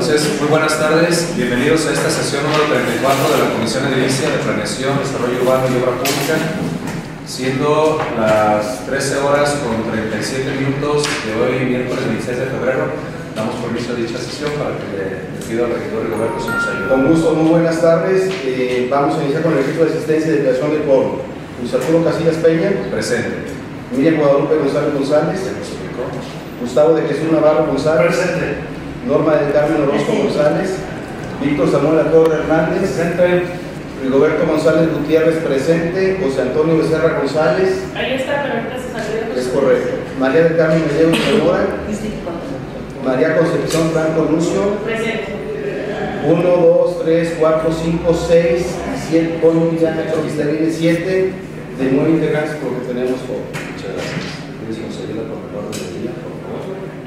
Entonces, muy buenas tardes, bienvenidos a esta sesión número 34 de la Comisión Edilicia de Planeación, Desarrollo Urbano y Obra Pública, siendo las 13 horas con 37 minutos de hoy, miércoles 26 de febrero. Damos por inicio a dicha sesión para que le pido al regidor Rigoberto si nos ayuda. Con gusto, muy buenas tardes. Vamos a iniciar con el registro de asistencia y de creación del quórum. Luis Arturo Casillas Peña. Presente. Miriam Guadalupe González González. Gustavo de Jesús Navarro González. Presente. Norma del Carmen Orozco González. Víctor Samuel Latorre Hernández. Presente. Rigoberto González Gutiérrez presente. José Antonio Becerra González. Ahí está, pero ahorita se salió. Es correcto. María del Carmen Medeo Zamora. María Concepción Franco Lucio. Presente. 1, 2, 3, 4, 5, 6, 7, con ya creo que está bien, 7 de 9 integrantes porque tenemos todo. Muchas gracias. ¿Quieres que nos ayude con el orden del día, por favor?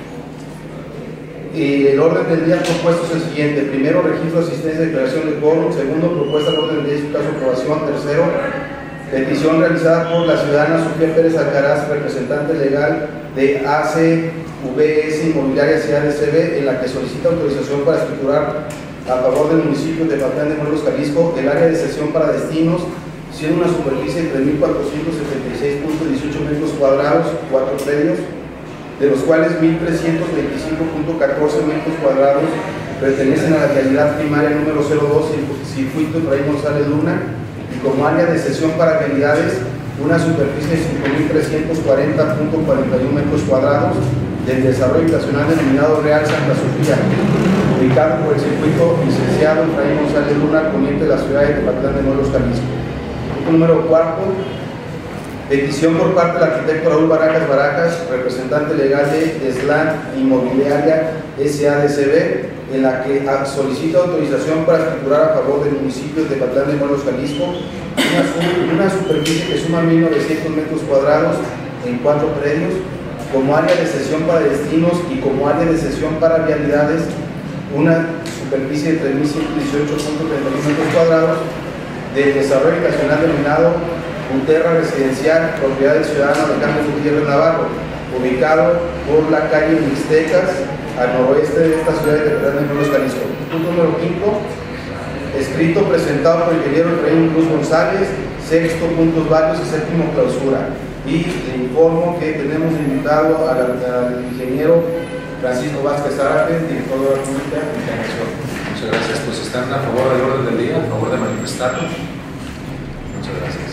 El orden del día propuesto es el siguiente: primero, registro de asistencia y declaración de quórum; segundo, propuesta de orden del día y su caso de aprobación; tercero, petición realizada por la ciudadana Sofía Pérez Alcaraz, representante legal de ACVS Inmobiliaria CADCB, en la que solicita autorización para escriturar a favor del municipio de Patlán de Morelos, Jalisco, el área de cesión para destinos, siendo una superficie de 3.476.18 metros cuadrados, 4 predios, de los cuales 1.325.14 metros cuadrados pertenecen a la vialidad primaria número 02, Circuito Efraín González Luna, y como área de cesión para vialidades, una superficie de 5.340.41 metros cuadrados del desarrollo habitacional denominado Real Santa Sofía, ubicado por el circuito licenciado Efraín González Luna, al poniente de la ciudad de Patlán de Morelos, Jalisco. Punto número 4. Petición por parte del arquitecto Raúl Baracas, representante legal de SLAN Inmobiliaria SADCB, en la que solicita autorización para escriturar a favor del municipio de Patlán de Morelos, Jalisco, una superficie que suma 1.900 metros cuadrados en 4 predios, como área de cesión para destinos y como área de cesión para vialidades, una superficie de 3.118.31 metros cuadrados del desarrollo habitacional denominado Unterra Residencial, propiedad del ciudadano Alejandro Gutiérrez Navarro, ubicado por la calle Mixtecas, al noroeste de esta ciudad de Patlán de Morelos, Jalisco. Punto número 5. Escrito presentado por el ingeniero Efraín Cruz González, sexto, puntos varios y séptimo, clausura. Y le informo que tenemos invitado al ingeniero Francisco Vázquez Zárate, director de la Pública de Planeación. Muchas gracias. Pues están a favor del orden del día, a favor de manifestarnos. Muchas gracias.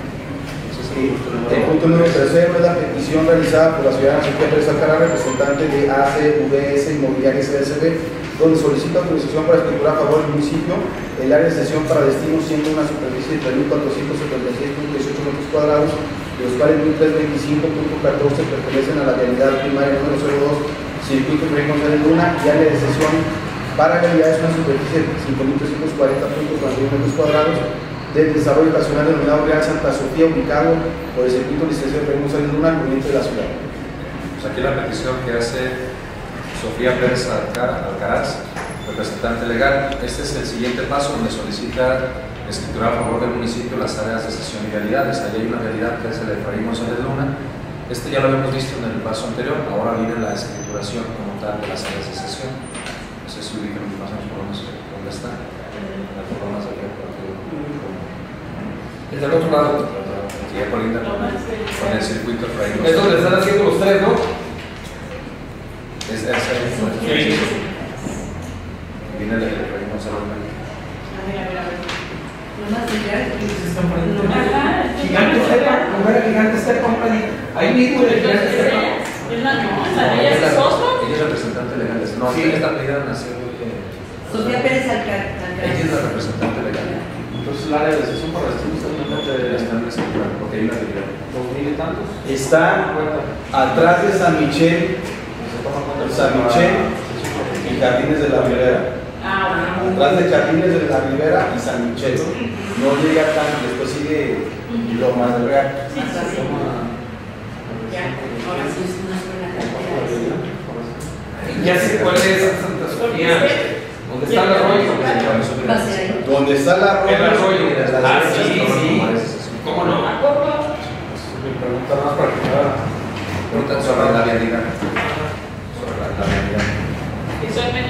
El punto número 3 es la petición realizada por la ciudadana Sofía Pérez Alcaraz, representante de ACVS Inmobiliaria CDCB, donde solicita autorización para escriturar a favor del municipio el área de cesión para destinos, siendo una superficie de 3.476.18 metros cuadrados, de los cuales 1.325.14 pertenecen a la vialidad primaria número 02, Circuito Efraín González Luna, y área de cesión para vialidades, una superficie de 5.340.41 metros cuadrados del desarrollo habitacional denominado Real Santa Sofía, ubicado por el circuito licenciado Efraín González Luna, al poniente de la ciudad. Pues aquí la petición que hace Sofía Pérez Alcaraz, representante legal. Este es el siguiente paso, donde solicita escriturar a favor del municipio las áreas de cesión y vialidades. Allí hay una vialidad que es el de Efraín González Luna. Este ya lo habíamos visto en el paso anterior, ahora viene la escrituración como tal de las áreas de cesión. No sé si ubican más o menos por dónde está. Las formas de Es del otro lado. aquí ya colinda con el circuito Efraín Es donde González. están haciendo los tres, ¿no? Es viene el de Efraín González Luna. Gigante Estepa, como era Gigante Estepa, ahí mismo el Gigante Estepa. ¿Ella es socio? Ella es representante legal. No, Sí. esta medida nació Sofía Pérez Alcaraz. ella es la representante legal. Entonces el área de cesión para destinos Están escriturando, porque hay una vialidad. 2.000 y tantos. Está atrás de San Michel y Jardines de la Ribera. Atrás de Jardines de la Ribera y San Michel. No llega tan, después sigue Lomas del Real. Ya sé cuál es Santa Sofía. ¿Dónde está el arroyo? Donde está la El arroyo. la Sí. ¿Cómo no? Me pregunta más para que Preguntan sobre la vialidad. Sobre la vialidad. Eso es menos, o sea,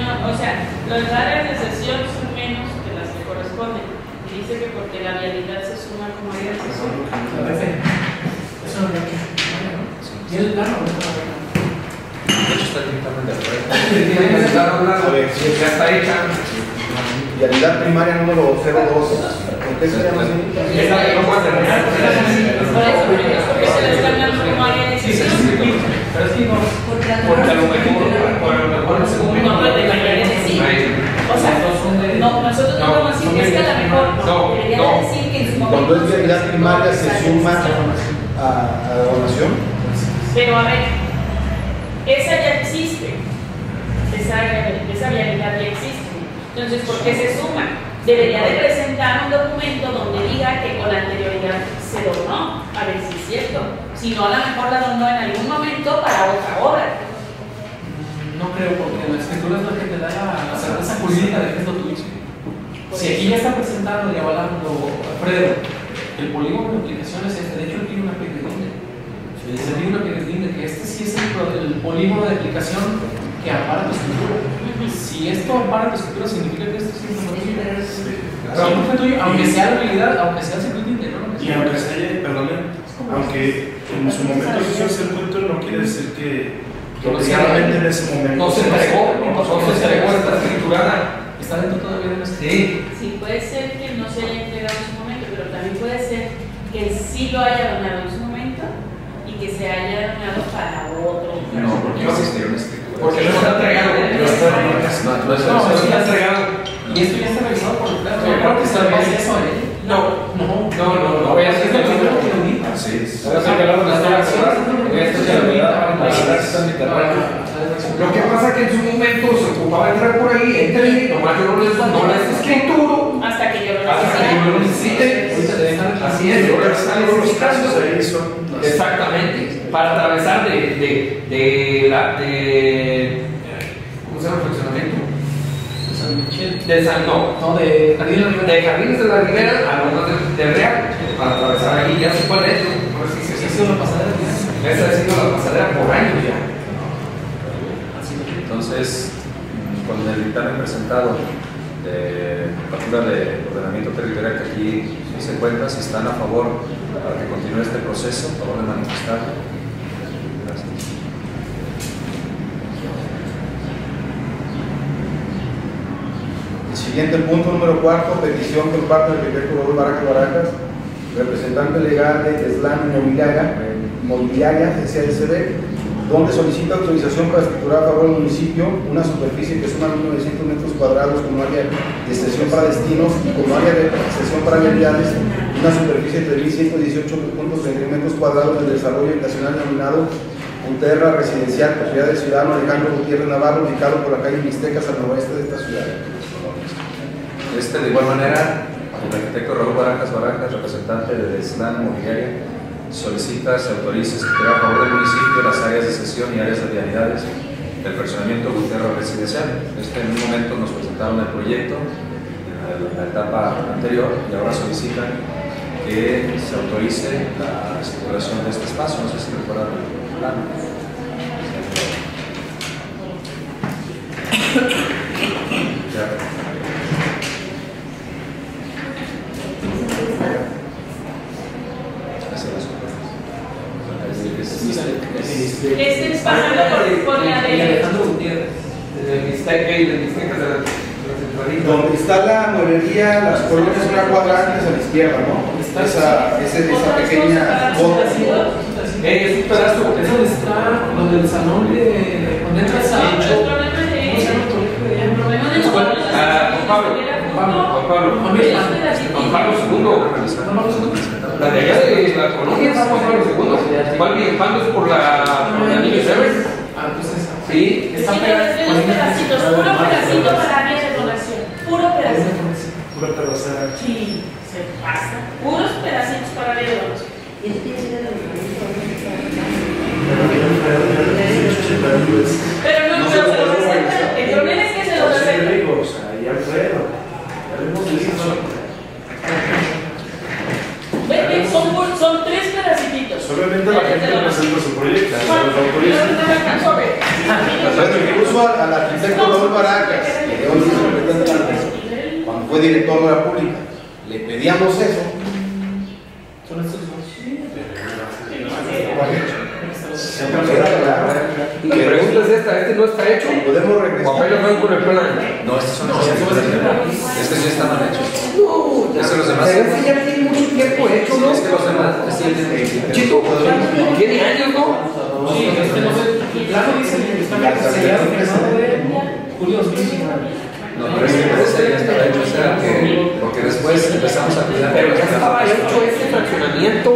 sea, los áreas de sesión son menos que las que corresponden. Y dice que porque la vialidad se suma como área de sesión. Eso no es que. ¿Y el plano? De hecho, está el dictamen de acuerdo. A ver, Ya está hecha. vialidad primaria número 02. ¿Por qué se llama así? Esa que no puede terminar. Por eso, pero es porque se le están dando como área de Sí, sí, sesión. sí. Pero es que no. Porque a Porque a lo mejor no se cumple. No, pero debería decir. O sea, no, nosotros no vamos a decir que es que a lo mejor debería decir que en su momento. Cuando es vialidad primaria se suma a donación. Pero a ver, esa ya existe. Esa vialidad ya existe. Entonces, ¿por qué se suma? Debería de presentar un documento donde diga que con anterioridad se donó, a ver si es cierto. Si no, a lo mejor la donó en algún momento para otra obra. No creo, porque la escritura es lo que te da la certeza jurídica de que es lo tuyo. Si aquí ya está presentando y avalando Alfredo, el polígono de aplicación es este, de hecho él tiene una piedra linde. Se tiene una piedra linde, que este sí es el polígono de aplicación que ampara tu escritura. Si esto ampara tu escritura, significa que esto sí es lo tuyo. Claro, fue tuyo, aunque sea la habilidad, aunque sea el circuito interno. Y aunque se haya, perdón, aunque en su momento se hizo el circuito, no quiere decir que realmente en ese momento No se entregó esta escriturada. Está dentro todavía de la escritura. Sí. Sí, puede ser que no se haya entregado en su momento, pero también puede ser que sí lo haya donado en su momento y que se haya donado para otro. No, porque no existió una escritura. Porque no está entregado. No está entregado. Y esto ya está revisado por el plano. Yo creo que está bien eso, ¿eh? No. Voy a hacer Sí. Lo que pasa es que en su momento se ocupaba entrar por ahí, entre nomás yo no les escrituro Hasta que yo lo necesite. Así es, yo los casos ahí son exactamente, para atravesar de ¿cómo se llama el fraccionamiento? De Jardines de la Ribera a lo de Real, para atravesar ahí, ya se puede esto. Esa ha sido la pasadera. Esa ha sido la pasadera por años ya. Entonces, con el dictamen presentado de factura de ordenamiento territorial que aquí se cuenta, si están a favor para que continúe este proceso, a favor de manifestar. Gracias. El siguiente punto, número 4, petición por parte del arquitecto Raúl Barajas, representante legal de Teslan Mobiliaria SADCB, donde solicita autorización para escriturar a favor del municipio una superficie que suma 1.900 metros cuadrados como área de cesión para destinos y como área de cesión para vialidades, una superficie de 3.118.30 metros cuadrados del desarrollo habitacional denominado Unterra Residencial, propiedad del ciudadano Alejandro Gutiérrez Navarro, ubicado por la calle Mixtecas al noroeste de esta ciudad. De igual manera, el arquitecto Raúl Barajas, representante de Teslan Mobiliaria, solicita se autorice escriturar a favor del municipio las áreas de cesión y áreas de vialidades del fraccionamiento Gutiérrez Residencial. En un momento nos presentaron el proyecto en la etapa anterior y ahora solicitan que se autorice la escrituración de este espacio. No sé si recuerdan el plan. Este es pasando por la de Alejandro Gutiérrez, de Mixteca y de Mixtecas de la centralita. Donde está la mueblería, las colonias son cuadrantes a la izquierda, ¿no? Esa pequeña foto. Es un pedazo, Es donde está, donde el salón de. Donde entras a. el problema de Juan Pablo II. La de allá de la colonia es Juan Pablo II. Igual bien, Pablo es por la Niño Severs. Entonces. Sí. Sí, pero es de los pedacitos, puro pedacito para área de donación. Puro pedacito. pura pedacera. Sí, se pasa. Puros pedacitos para área de donación. Y eso tiene que ser el Pero no, pero se lo presentan. El problema es que se lo presentan. digo, o sea, ya Alfredo. Ya lo hemos visto. Ven, son tres pedacitos. Solamente la gente presenta su proyecto, se los autoriza. Incluso al arquitecto Raúl Baracas, que hoy es representante antes, cuando fue director de la pública, le pedíamos eso. Son estos dos. Y la pregunta es esta, ¿este no está hecho? Podemos ¿O regresar. apenas van con el plan? No, estos son los estos ya estaban hechos. No, ya. Es que los demás- Pero este ya tiene mucho tiempo hecho, ¿no? Es que los demás, este ya tiene- Chico, tiene años, ¿no? Sí, no sé, el plano dice que está sellado firmado de julio 2019. No, pero es que ese ya estaba hecho, o sea, porque después empezamos a cuidar. Pero ya estaba hecho este fraccionamiento.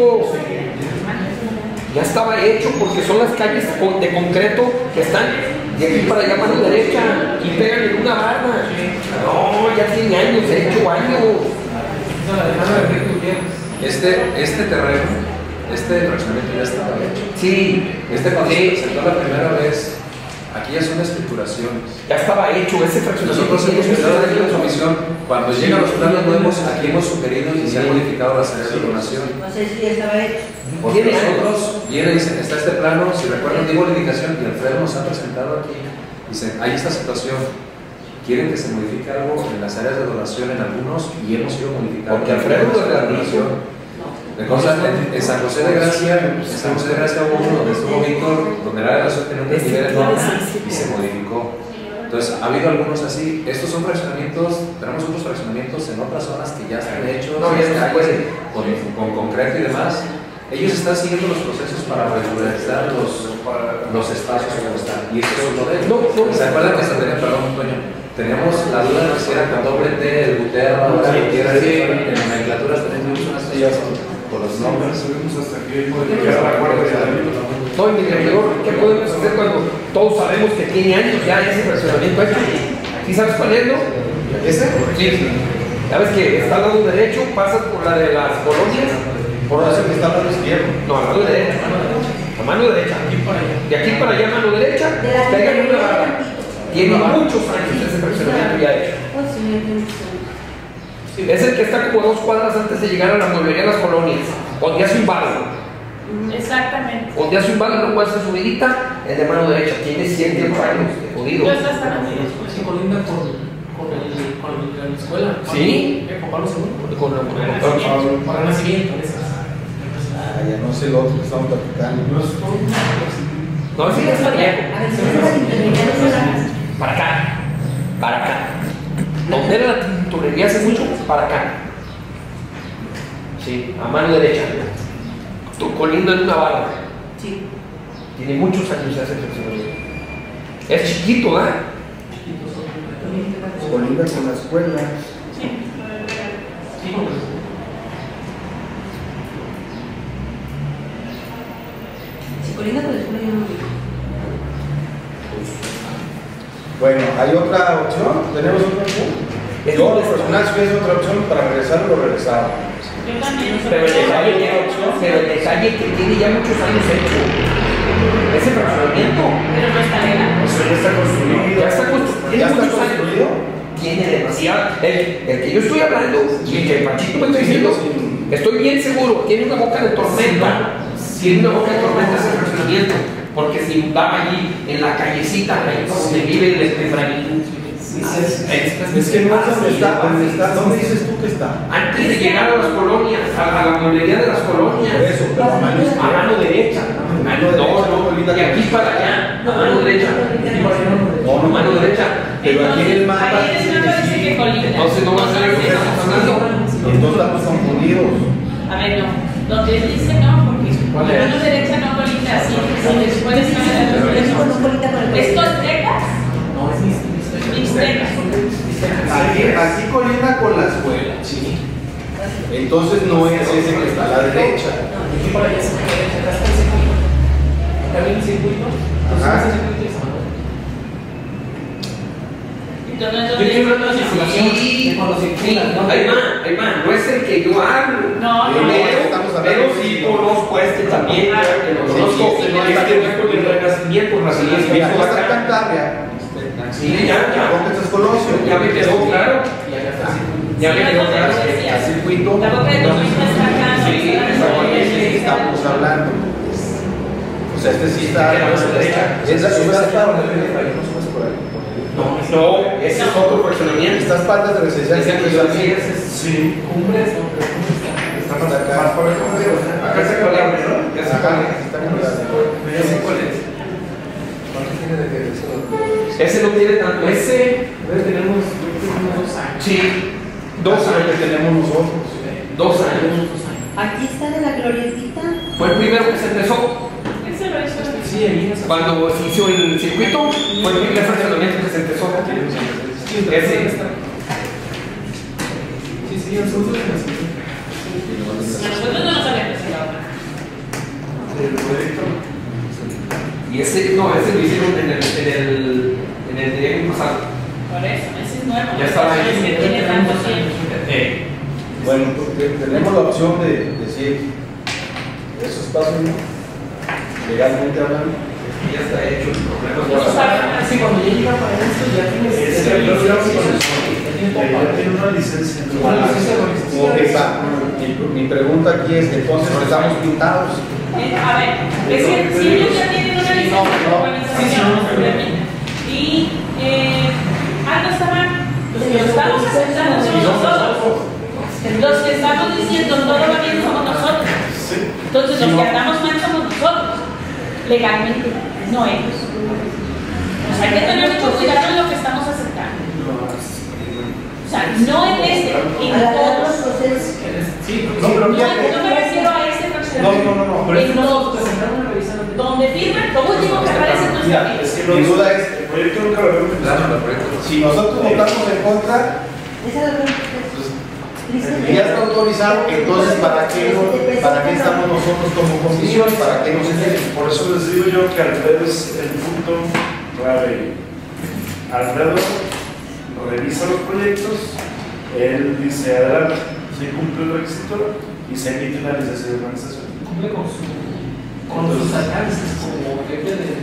Ya estaba hecho porque son las calles de concreto que están de aquí para allá mano derecha y pegan en una barra. No, ya tiene años, hecho años. Esa la demanda de Enrique Gutiérrez. Este terreno, este fraccionamiento ya estaba hecho. Sí, Cuando se sí, presentó la primera vez, aquí ya son escrituraciones. ya estaba hecho ese fraccionamiento. Nosotros hemos quedado aquí en la comisión, cuando llegan los planos nuevos, aquí hemos sugerido y se han modificado las áreas de donación. No sé si ya estaba hecho. Porque nosotros vienen y dicen, está este plano, si recuerdan, digo la indicación, y Alfredo nos ha presentado aquí, dicen, hay esta situación, quieren que se modifique algo en las áreas de donación en algunos y hemos ido modificando. Porque Alfredo es de la donación. De cosas, en San José de Gracia, hubo uno donde estuvo Víctor, donde la relación tenía un nivel enorme y se modificó. Entonces, ha habido algunos así. Estos son fraccionamientos, tenemos otros fraccionamientos en otras zonas que ya están hechos, No, ya se puede. con concreto y demás. Ellos están siguiendo los procesos para regularizar los espacios como están. Y esto es uno de ellos. ¿Se acuerdan que hasta teníamos la duda de si era con doble T, el Guterra, o si quiera decir, en nomenclaturas tenemos unas sillas por los nombres. Hasta aquí puede llegar a acuerdo de No, y mi director, ¿qué podemos hacer cuando todos sabemos que tiene años ya ese fraccionamiento hecho? ¿Sí sabes cuál es, no? ¿Ese? Sí. ¿Sabes que está al lado derecho, pasas por la de las colonias? Por eso que está al lado izquierdo. No, a mano derecha. A mano derecha. De aquí para allá, mano derecha, pega en una barra. Tiene muchos años ese fraccionamiento ya hecho. Es el que está como 2 cuadras antes de llegar a la mueblería de las colonias, donde hace un barro. Exactamente. Donde hace un barro, no puede hacer subidita, el de mano derecha. Tiene 100 años de jodido. Yo estás tan así. Sí, colinda con la escuela. Sí. Con Pablo II. Con Para el nacimiento. Ah, ya no sé lo otro que estamos platicando. No, sí, está viejo. A ver, si no es la tintorería, Para acá. Para acá. Donde era la tintorería hace mucho, para acá. Sí, a mano derecha. Colinda en una barra. sí. Tiene muchos años ese fraccionamiento. Es chiquito, ¿verdad? Colinda con la escuela. Sí, porque Si colinda con la escuela, yo no digo. Bueno, ¿hay otra opción? ¿Tenemos otra opción? Yo, lo personal, si hubiese otra opción para regresar, lo regresaba. Yo también. Pero el detalle que tiene ya muchos años hecho. Ese fraccionamiento. Pero no está legal. Eso ya está construido. Ya está construido. ¿Ya está muchos años. construido? Tiene demasiado. El que yo estoy hablando y el que Pachito me está diciendo, estoy bien seguro, tiene una boca de tormenta. Tiene una boca de tormenta ese fraccionamiento. Porque se inundaba allí en la callecita, ahí donde vive el Efraín. Es que no es donde está, ¿dónde dices tú que está? Antes de llegar a las colonias, a la mueblería de las colonias. Por eso, pero a mano A izquierda. mano derecha. Mano derecha, No, de aquí para allá. A mano derecha. No, A mano derecha. Pero aquí en el mapa Ahí dice en el mapa que dice sí. que colinda. Entonces no va a ser lo que estamos hablando. Entonces estamos confundidos. A ver, no. Donde dice no, porque la mano derecha no colinda, así. Si después Pero no colita con el ¿Es costrecas? no es Mixtecas. Aquí colinda con la escuela. Sí. Entonces no es ese que está a la derecha. Aquí para allá se puede, acá está el circuito. Acá viene el circuito. Entonces Ajá. ese circuito es Manuel. Entonces, Yo estoy hablando de ¿dónde? circulación. De cuando circula. Ahí va, no es el que yo hablo. No, Pero sí conozco a este también, que lo conozco, Sí, no está que ver con el renacimiento, Mira, renacimiento aquí está acá. Cantabria. Sí, ya. Entonces es Colosio. Ya me quedó claro. Y acá está el circuito. Ya me quedó claro que el circuito. La boca de tu misma está acá. Sí, ¿De qué estamos hablando? O sea, este sí está a la derecha. Es la subes hasta donde viene Efraín, no subes por ahí. No, ese es otro fraccionamiento. Estas partes de residencial Ese que que yo son decía, ese es Sí. Cumbres, no, pero ¿cómo está? Está más por acá. acá se cuál es, ¿no? Ya se cuál es. está muy grande. Ya sé cuál es. ¿Cuánto tiene de que eso? Ese no tiene tanto. Ese debe tener unos 2 años. Sí, 2 años. tenemos nosotros. 2 años. Aquí está de la glorietita. Fue el primero que se empezó. Ese lo hizo. Sí, ahí es. Cuando se hizo el circuito, fue el primer fraccionamiento que se empezó. Ese. Sí, nosotros Nosotros no nos habían presentado nada. El proyecto. Y ese, no, ese lo hicieron en el directo pasado. Por eso, ese es nuevo. Ya estaba ahí. Es que tiene tanto tiempo. Bueno, tenemos la opción de decir esos pasos, ¿no? Legalmente hablando. Ya está hecho el problema. No saben. Así cuando ya llega para esto, ya tienes. Ese ya lo tienes ya tiene una licencia. Mi pregunta aquí es, entonces estamos pintados. A ver, es que si ellos ya tienen una licencia de urbanización, y algo está mal, los que lo estamos aceptando somos nosotros. Los que estamos diciendo todo va bien somos nosotros. Entonces los que andamos mal somos nosotros. Legalmente, no ellos. O sea, hay que tener mucho cuidado en lo que estamos aceptando. O sea, no en este, en Agarrar los todos. procesos. Sí, No, pero No, fíjate. no me refiero a este fraccionamiento. No. por eso En nosotros todos. presentamos una revisión. Donde firman, todo último que aparece en nuestra Mira, vida. Es que mi duda es, el proyecto nunca lo habíamos Claro, empezado. los proyectos. si nosotros votamos en contra, Esa es la y ya está autorizado, entonces ¿para qué estamos nosotros como comisión? ¿Para qué nos sirve? Por eso les digo yo que Alfredo es el punto clave. Alfredo revisa los proyectos, él dice adelante, se cumple el requisito y se emite una licencia de urbanización. Cumple con sus alcances como jefe de.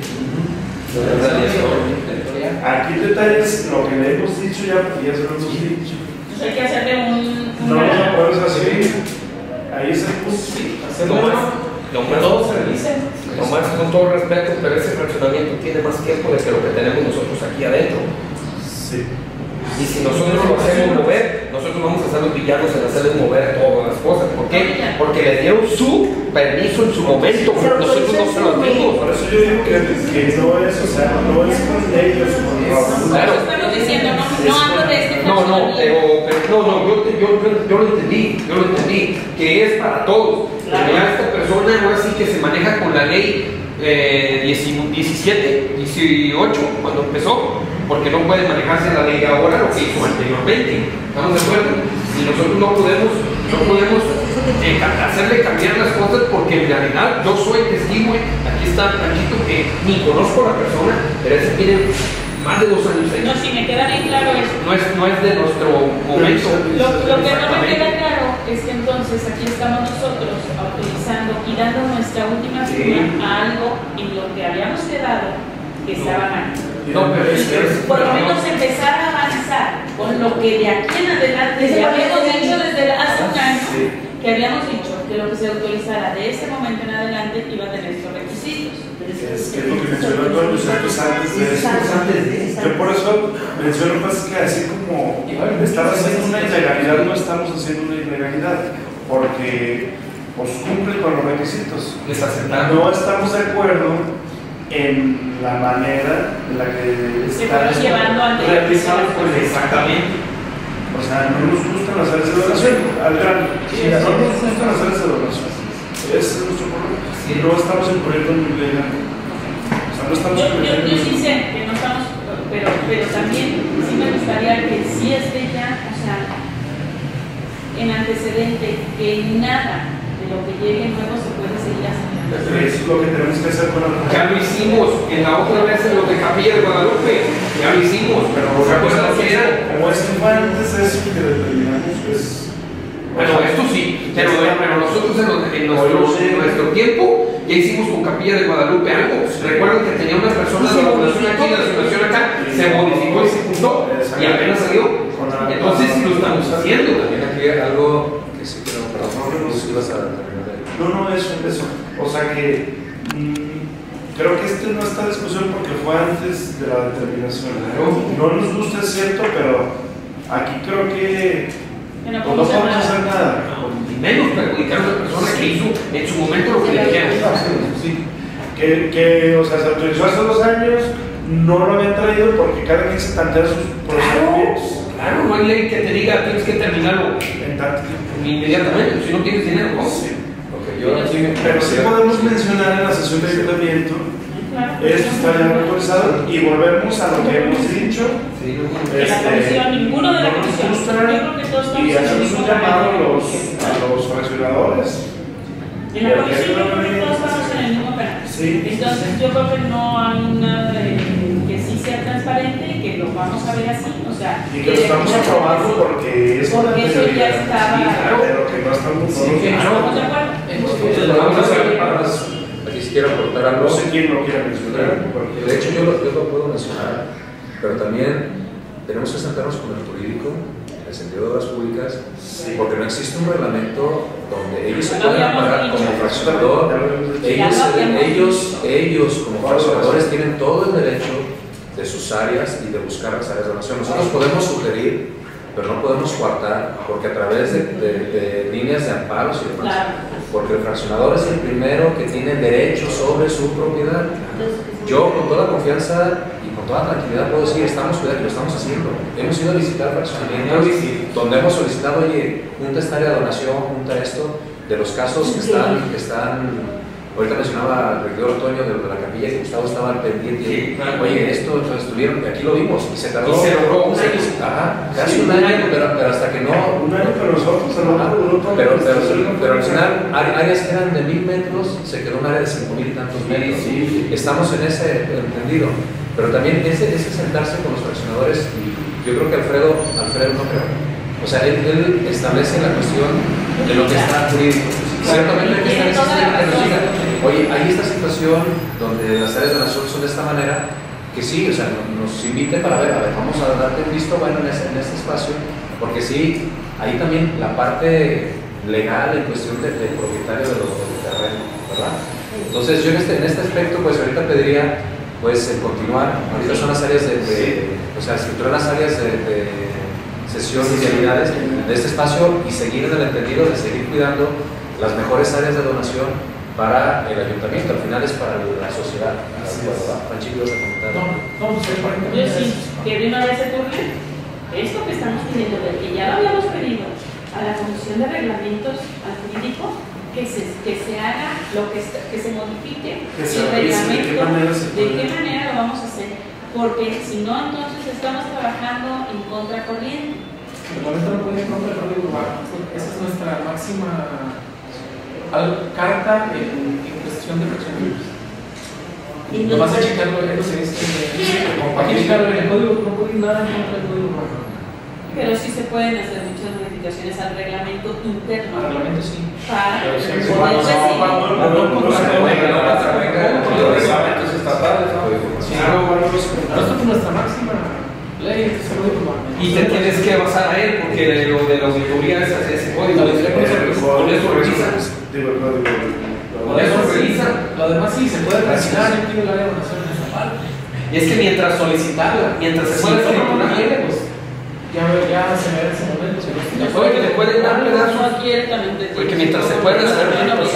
Aquí en detalles, lo que le hemos dicho ya, porque ya se lo hemos dicho. Entonces hay que hacerle un. No lo puedes hacer. Ahí es el punto. Sí, Lo hacerlo más, más. lo Que más, todos se revisen. lo más con todo respeto, pero ese fraccionamiento tiene más tiempo de que lo que tenemos nosotros aquí adentro. Sí. Y si nosotros lo hacemos mover, nosotros vamos a ser los villanos en hacerles mover todas las cosas. ¿Por qué? Porque le dieron su permiso en su momento, nosotros no se los dimos. Por eso yo digo que no es, o sea, no es con ellos, con Raúl. Claro. Estamos diciendo, no hablo de este No, fraccionamiento. yo lo entendí, que es para todos. Pero ya esta persona no es así que se maneja con la ley 17, 18, cuando empezó, porque no puede manejarse la ley ahora lo que hizo anteriormente. ¿Estamos de acuerdo? Y nosotros no podemos hacerle cambiar las cosas porque en realidad yo soy testigo. Aquí está Panchito, que ni conozco a la persona, pero ese tiene más de 2 años ahí. No, si me queda bien claro eso. No es de nuestro momento. Lo que no me queda claro es que entonces aquí estamos nosotros autorizando y dando nuestra última firma a algo en lo que habíamos quedado que estaba mal. No, pero Por lo menos empezar a avanzar con lo que de aquí en adelante ya habíamos dicho desde hace un año, que habíamos dicho que lo que se autorizara de este momento en adelante iba a tener estos requisitos. Es que lo que mencionó Antonio Santos antes de eso. Yo por eso menciono pues, que así como estar haciendo una ilegalidad, no estamos haciendo una ilegalidad, porque pues cumple con los requisitos. Les aceptaron. No estamos de acuerdo en la manera en la que están fueron llevando ante la realizando pues, Exactamente. o sea, no nos gustan las áreas de donación, al grano. No nos gustan las áreas de donación. Ese es nuestro problema. No estamos incurriendo en ilegal. O sea, no estamos Yo sí sé que no estamos, pero también sí me gustaría que sí esté ya, o sea, en antecedente, que nada de lo que llegue nuevo se puede seguir haciendo. Eso es lo que tenemos que hacer con la Ya lo hicimos en la otra vez en lo de Capilla de Guadalupe. Ya lo hicimos, pero ¿se acuerdan que era? Como es que fue antes de eso que determinamos, pues. Bueno, esto sí, pero nosotros en nuestro tiempo ya hicimos con Capilla de Guadalupe algo. Recuerdan que tenía una persona de la población aquí, de la situación acá, se modificó y se juntó y apenas salió. Entonces sí lo estamos haciendo. También aquí algo que sí, pero perdón, no ibas a terminar de. No, eso. O sea que creo que no está en discusión porque fue antes de la determinación. No nos gusta, es cierto, pero aquí creo que no podemos hacer nada. Y menos perjudicar a una persona que hizo en su momento lo que le dijeron. Sí. Que, o sea, se autorizó hace 2 años, no lo habían traído porque cada quien se tantea sus procedimientos. Claro, no hay ley que te diga tienes que terminarlo En tanto tiempo. inmediatamente, si no tienes dinero, ¿no? Sí. Okay, Pero sí podemos mencionar en la sesión de ayuntamiento, esto está ya autorizado y volvemos a lo que hemos dicho. La comisión, ninguno de la comisión. Yo creo que todos estamos Y en el hacemos mismo un llamado a canal. los fraccionadores. En la comisión yo creo que todos estamos en el mismo canal. Sí. Entonces yo creo que no hay nada de que sí sea transparente y que lo vamos a ver así, o sea, Y que lo estamos aprobando porque es una porque eso ya estaba. pero que no estamos todos. ¿Estamos de acuerdo? Entonces, vamos a hacer palabras. Aquí si quiero aportar algo. No sé quién lo quiere mencionar. De hecho, yo lo puedo mencionar, pero también tenemos que sentarnos con el jurídico, en el sentido de obras públicas, porque no existe un reglamento donde ellos se puedan amparar como fraccionador. Ellos como fraccionadores tienen todo el derecho de sus áreas y de buscar las áreas de donación. Nosotros podemos sugerir, pero no podemos coartar, porque a través de líneas de amparos y demás, porque el fraccionador es el primero que tiene derecho sobre su propiedad. Yo con toda confianza y con toda tranquilidad puedo decir, estamos cuidando, lo estamos haciendo. Hemos ido a visitar fraccionamientos donde hemos solicitado, oye, junta esta área de donación, junta esto, de los casos que están ahorita mencionaba el regidor Otoño de la capilla que Gustavo estaba al pendiente. Oye, esto estuvieron, aquí lo vimos y se tardó. Y se logró un año. Ajá, casi un año, pero hasta que no. Un año para nosotros, pero al final, áreas que eran de 1000 metros, se quedó un área de 5000 y tantos metros. Estamos en ese entendido. Pero también ese sentarse con los fraccionadores, y yo creo que Alfredo no creo. O sea, él establece la cuestión de lo que está jurídico. Ciertamente hay que estar en ese sistema que nos diga, oye, hay esta situación donde las áreas de donación son de esta manera, que sí, o sea, nos invite para ver, a ver, vamos a darte un visto bueno en este espacio, porque sí, ahí también la parte legal en cuestión del propietario del terreno, ¿verdad? Entonces yo en este aspecto, pues ahorita pediría, pues, continuar, ahorita son las áreas o sea, estructurar las áreas de sesión y realidades de este espacio y seguir en el entendido de seguir cuidando las mejores áreas de donación para el ayuntamiento, al final es para la sociedad. Franchico, ¿vas a comentar? Yo sí, que de una vez se turne esto que estamos pidiendo, que ya lo habíamos pedido a la Comisión de Reglamentos al Jurídico, que se haga lo que se modifique el reglamento, de qué manera lo vamos a hacer, porque si no, entonces estamos trabajando en contracorriente. El reglamento no puede ir contra el código urbano, esa es nuestra máxima carta en cuestión de fraccionamientos. Lo vas a checarlo en el código, no puede ir nada en contra del código urbano. Pero sí se pueden hacer muchas modificaciones al reglamento interno. Al reglamento sí. Para pero poder sí, reglamentos estatales, ¿no? Esto es nuestra máxima ley, es el código urbano. Y te tienes que basar a él, porque lo de la auditoría es ese código. Con eso revisan. Con eso revisan. Lo demás sí se puede revisar, yo pido el área de donación en esa parte. Y es que mientras solicitarla, mientras se puede solicitar, pues ya se ve en ese momento. puede que le pueden dar pedazos. Porque mientras se puede hacer bien, pues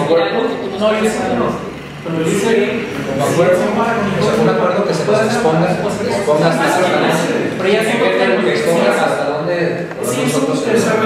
pero dice bien, un acuerdo que se nos exponga hasta pero ya se que expongas hasta dónde nosotros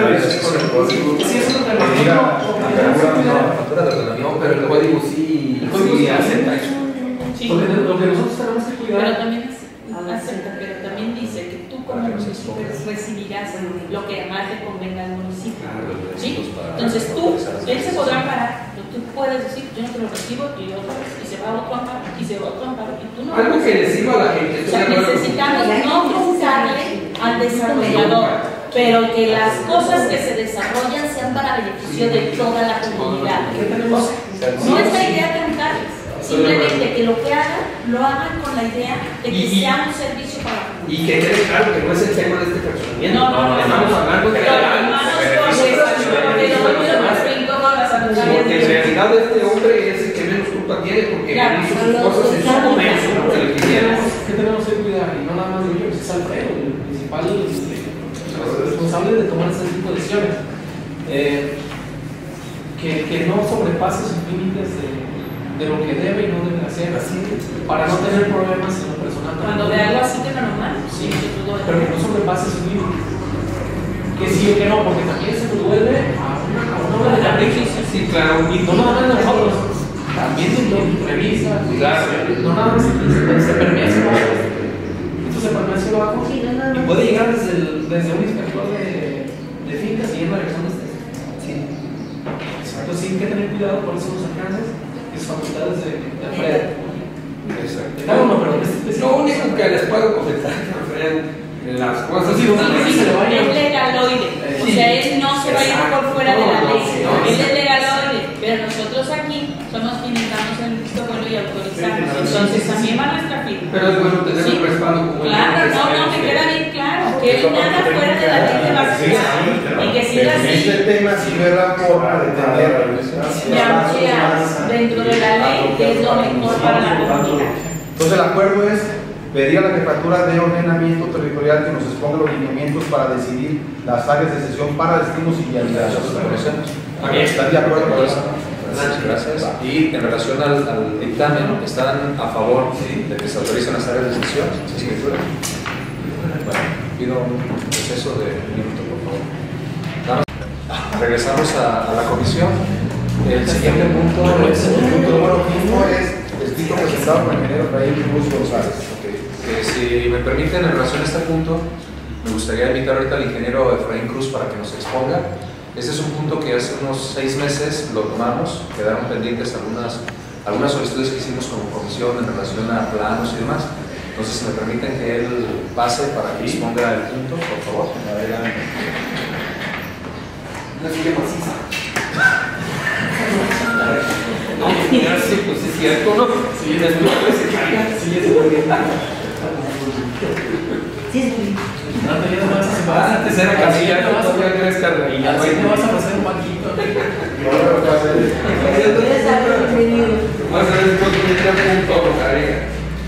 pero el código sí acepta eso. Porque lo que nosotros tenemos que cuidar. Pero también acepta, pero también dice que tú como municipio recibirás lo que más le convenga al municipio. ¿Sí? Entonces él se podrá parar, pero tú puedes decir, yo no te lo recibo, y otra vez, y se va a otro amparo, y se va a otro amparo, y tú no. Algo que le sirva a la gente. O sea, necesitamos no truncarle al desarrollador, pero que las cosas que se desarrollan sean para beneficio de toda la comunidad. No es la idea truncarles. Simplemente que lo que hagan, lo hagan con la idea de que sea un servicio para la comunidad. Y que quede claro que no es el tema de este fraccionamiento. No. Estamos hablando de porque en realidad este hombre es el que menos menos culpa tiene porque Claro, hizo sus cosas en su momento, como se le quisieron. ¿Qué tenemos que cuidar? Y no nada más digo yo, es Alfredo, el principal responsable de tomar ese tipo de decisiones. Que no sobrepase sus límites de lo que debe y no debe hacer, para no tener problemas en lo personal. Cuando ve algo así que no normal, sí, pero que no sobrepase sus límites. Que sí o que no, porque también se nos vuelve a una hora de capricho. Sí, claro. Y no nada más de nosotros, también de lo revisa, claro. no nada más se permea hacia abajo. Esto se permea hacia abajo y puede llegar desde un inspector de fincas y ir realizando este. Sí. Entonces sí hay que tener cuidado por eso los alcances y sus facultades de Alfredo. Exacto. Claro, no, pero Lo único que les puedo comentar, Alfredo, en las cosas es legaloide, o sea, él no se va a ir por fuera de la ley, él es legaloide, pero nosotros aquí somos quienes damos el visto bueno y autorizamos, entonces también va nuestra firma. pero es bueno tener un respaldo como claro, no, me queda bien claro, que él nada fuera de la ley de vacunación y que siga así. Este tema sí ve la forma de tener dentro de la ley, que es lo mejor para la comunidad. Entonces el acuerdo es pedir a la Jefatura de Ordenamiento Territorial que nos exponga los lineamientos para decidir las áreas de cesión para destinos y vialidad. ¿Están de acuerdo con eso? Gracias. Y en relación al dictamen, ¿están a favor de que se autoricen las áreas de cesión, escritura? Bueno, pido un proceso de un minuto, por favor. Regresamos a la comisión. El siguiente punto es El punto número 5 es escrito presentado por el ingeniero Efraín Cruz González. Si me permiten, en relación a este punto, me gustaría invitar ahorita al ingeniero Efraín Cruz para que nos exponga. Este es un punto que hace unos 6 meses lo tomamos, quedaron pendientes algunas solicitudes que hicimos como comisión en relación a planos y demás. Entonces, si me permiten que él pase para que exponga el punto, por favor. Adelante. Una silla maciza. No, sí, pues es cierto, ¿no? Sí, después se caiga. Sí, es muy bien. Sí, es muy bien. Antes era casilla, todavía crees que y ya te vas a pasar un banquito. Puedes saber bienvenido. vas a ver después que me un poco, cariño.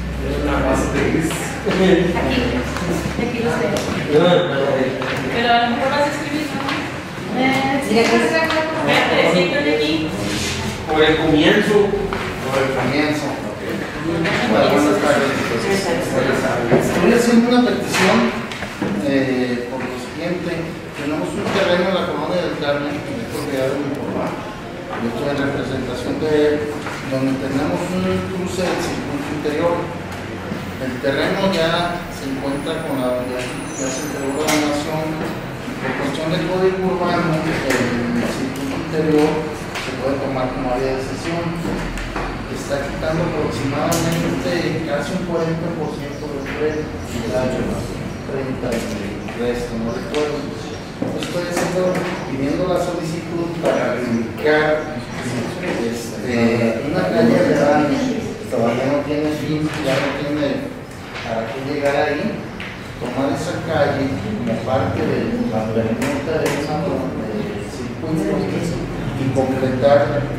Aquí lo sé. Pero a lo mejor vas a escribir, ¿no? Mira, Espérate, siéntate aquí. Por el comienzo. Por el comienzo. Buenas tardes. Estoy haciendo una petición por lo siguiente. Tenemos un terreno en la colonia del Carmen, que es propiedad de mi papá. Yo estoy en representación de él, donde tenemos un cruce del circuito interior. El terreno ya se encuentra con ya se entregó la donación. Por cuestión del código urbano, el circuito interior se puede tomar como área de sesión. Está quitando aproximadamente casi un 40% del predio del año, 30 del resto, no recuerdo. Estoy pidiendo la solicitud para ubicar una calle de daño, todavía no tiene fin, ya no tiene para qué llegar ahí, tomar esa calle como parte de la permuta de esa circuito y completar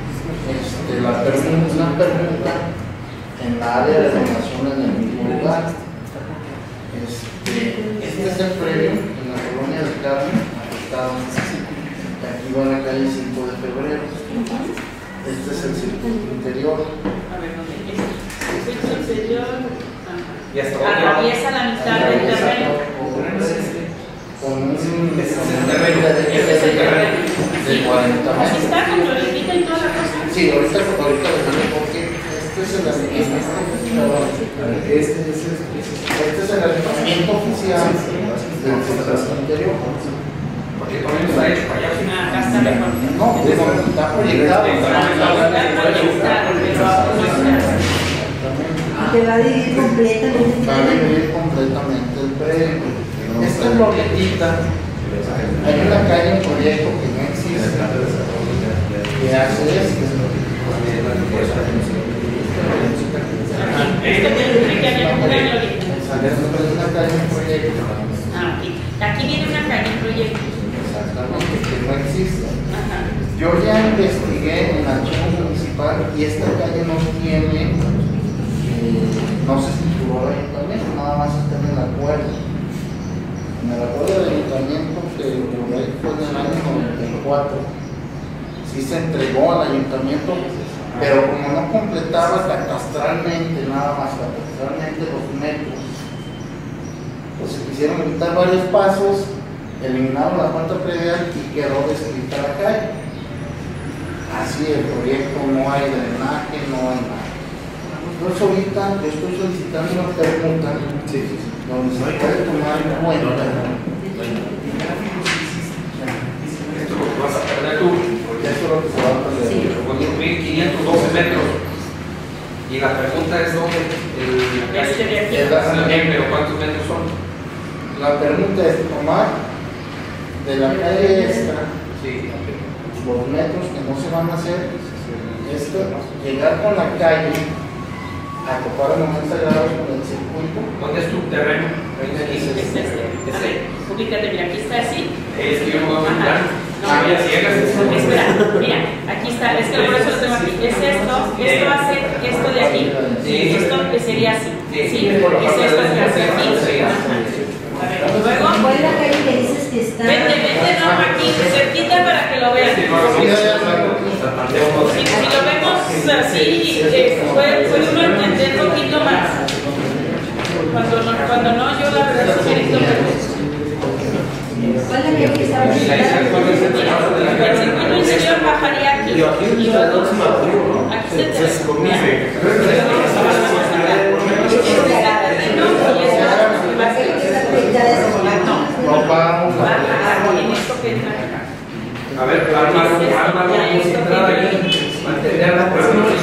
una permuta en la área de donación en el mismo lugar. Este es el predio en la colonia del Carmen, afectado. Aquí va la calle 5 de febrero. Este es el circuito interior. A ver, ¿dónde es? El interior. Y hasta atraviesa la mitad del terreno. Con un terreno. Ese es el terreno. de 40 Así metros. está, con florecita y toda la cosa. Sí, ahorita lo digo porque este es el arrendamiento oficial del circuito interior. Porque todavía no está hecho para allá. Acá está mejor. No, está proyectado. Te va a dividir completamente. Va a vivir completamente el predio. Esta glorietita, hay una calle en proyecto que no existe, que hace esto. Esto tiene que haber una glorieta. Es una calle en proyecto. Ah, aquí. Aquí viene una calle en proyecto. Exactamente, que no existe. Ajá. Yo ya investigué en el archivo municipal municipal y esta calle no tiene, no se escrituró el ayuntamiento, nada más está en el acuerdo. En el acuerdo del ayuntamiento que fue en el año 94, sí se entregó al ayuntamiento, pero como no completaba catastralmente, nada más catastralmente los metros, pues se quisieron evitar varios pasos, eliminaron la cuenta predial y quedó descrita la calle. Así el proyecto, no hay drenaje, no hay nada. Entonces ahorita yo estoy solicitando una pregunta donde se puede tomar en cuenta. Esto es lo que vas a perder tú. Eso es lo que se va a perder. Sí. 4.512 metros. Y la pregunta es dónde Este de aquí. pero ¿cuántos metros son? La pregunta es tomar de la calle esta los metros que no se van a hacer, llegar con la calle a topar a 90 grados con el circuito. ¿Dónde es tu terreno? Es este. A ver, ubícate, mira, aquí está así. Es que yo no voy a mirar. No, ya ciegas. espera, mira, aquí está, es que por eso lo tengo aquí. Es esto va a ser esto de aquí. Esto que sería así. Sí, es esto que hace aquí. A ver, luego. ¿Cuál es la calle que dices que está? Vente, no, aquí, cerquita para que lo vean. Si lo vemos así, puede uno entender un poquito más. Cuando no, yo la verdad sugerí lo que ¿Cuál es la calle que está? el circuito interior bajaría aquí. Y luego, aquí se No vamos en esto que entra. A ver, ármalo como si entrara aquí. Mantenerla, pero no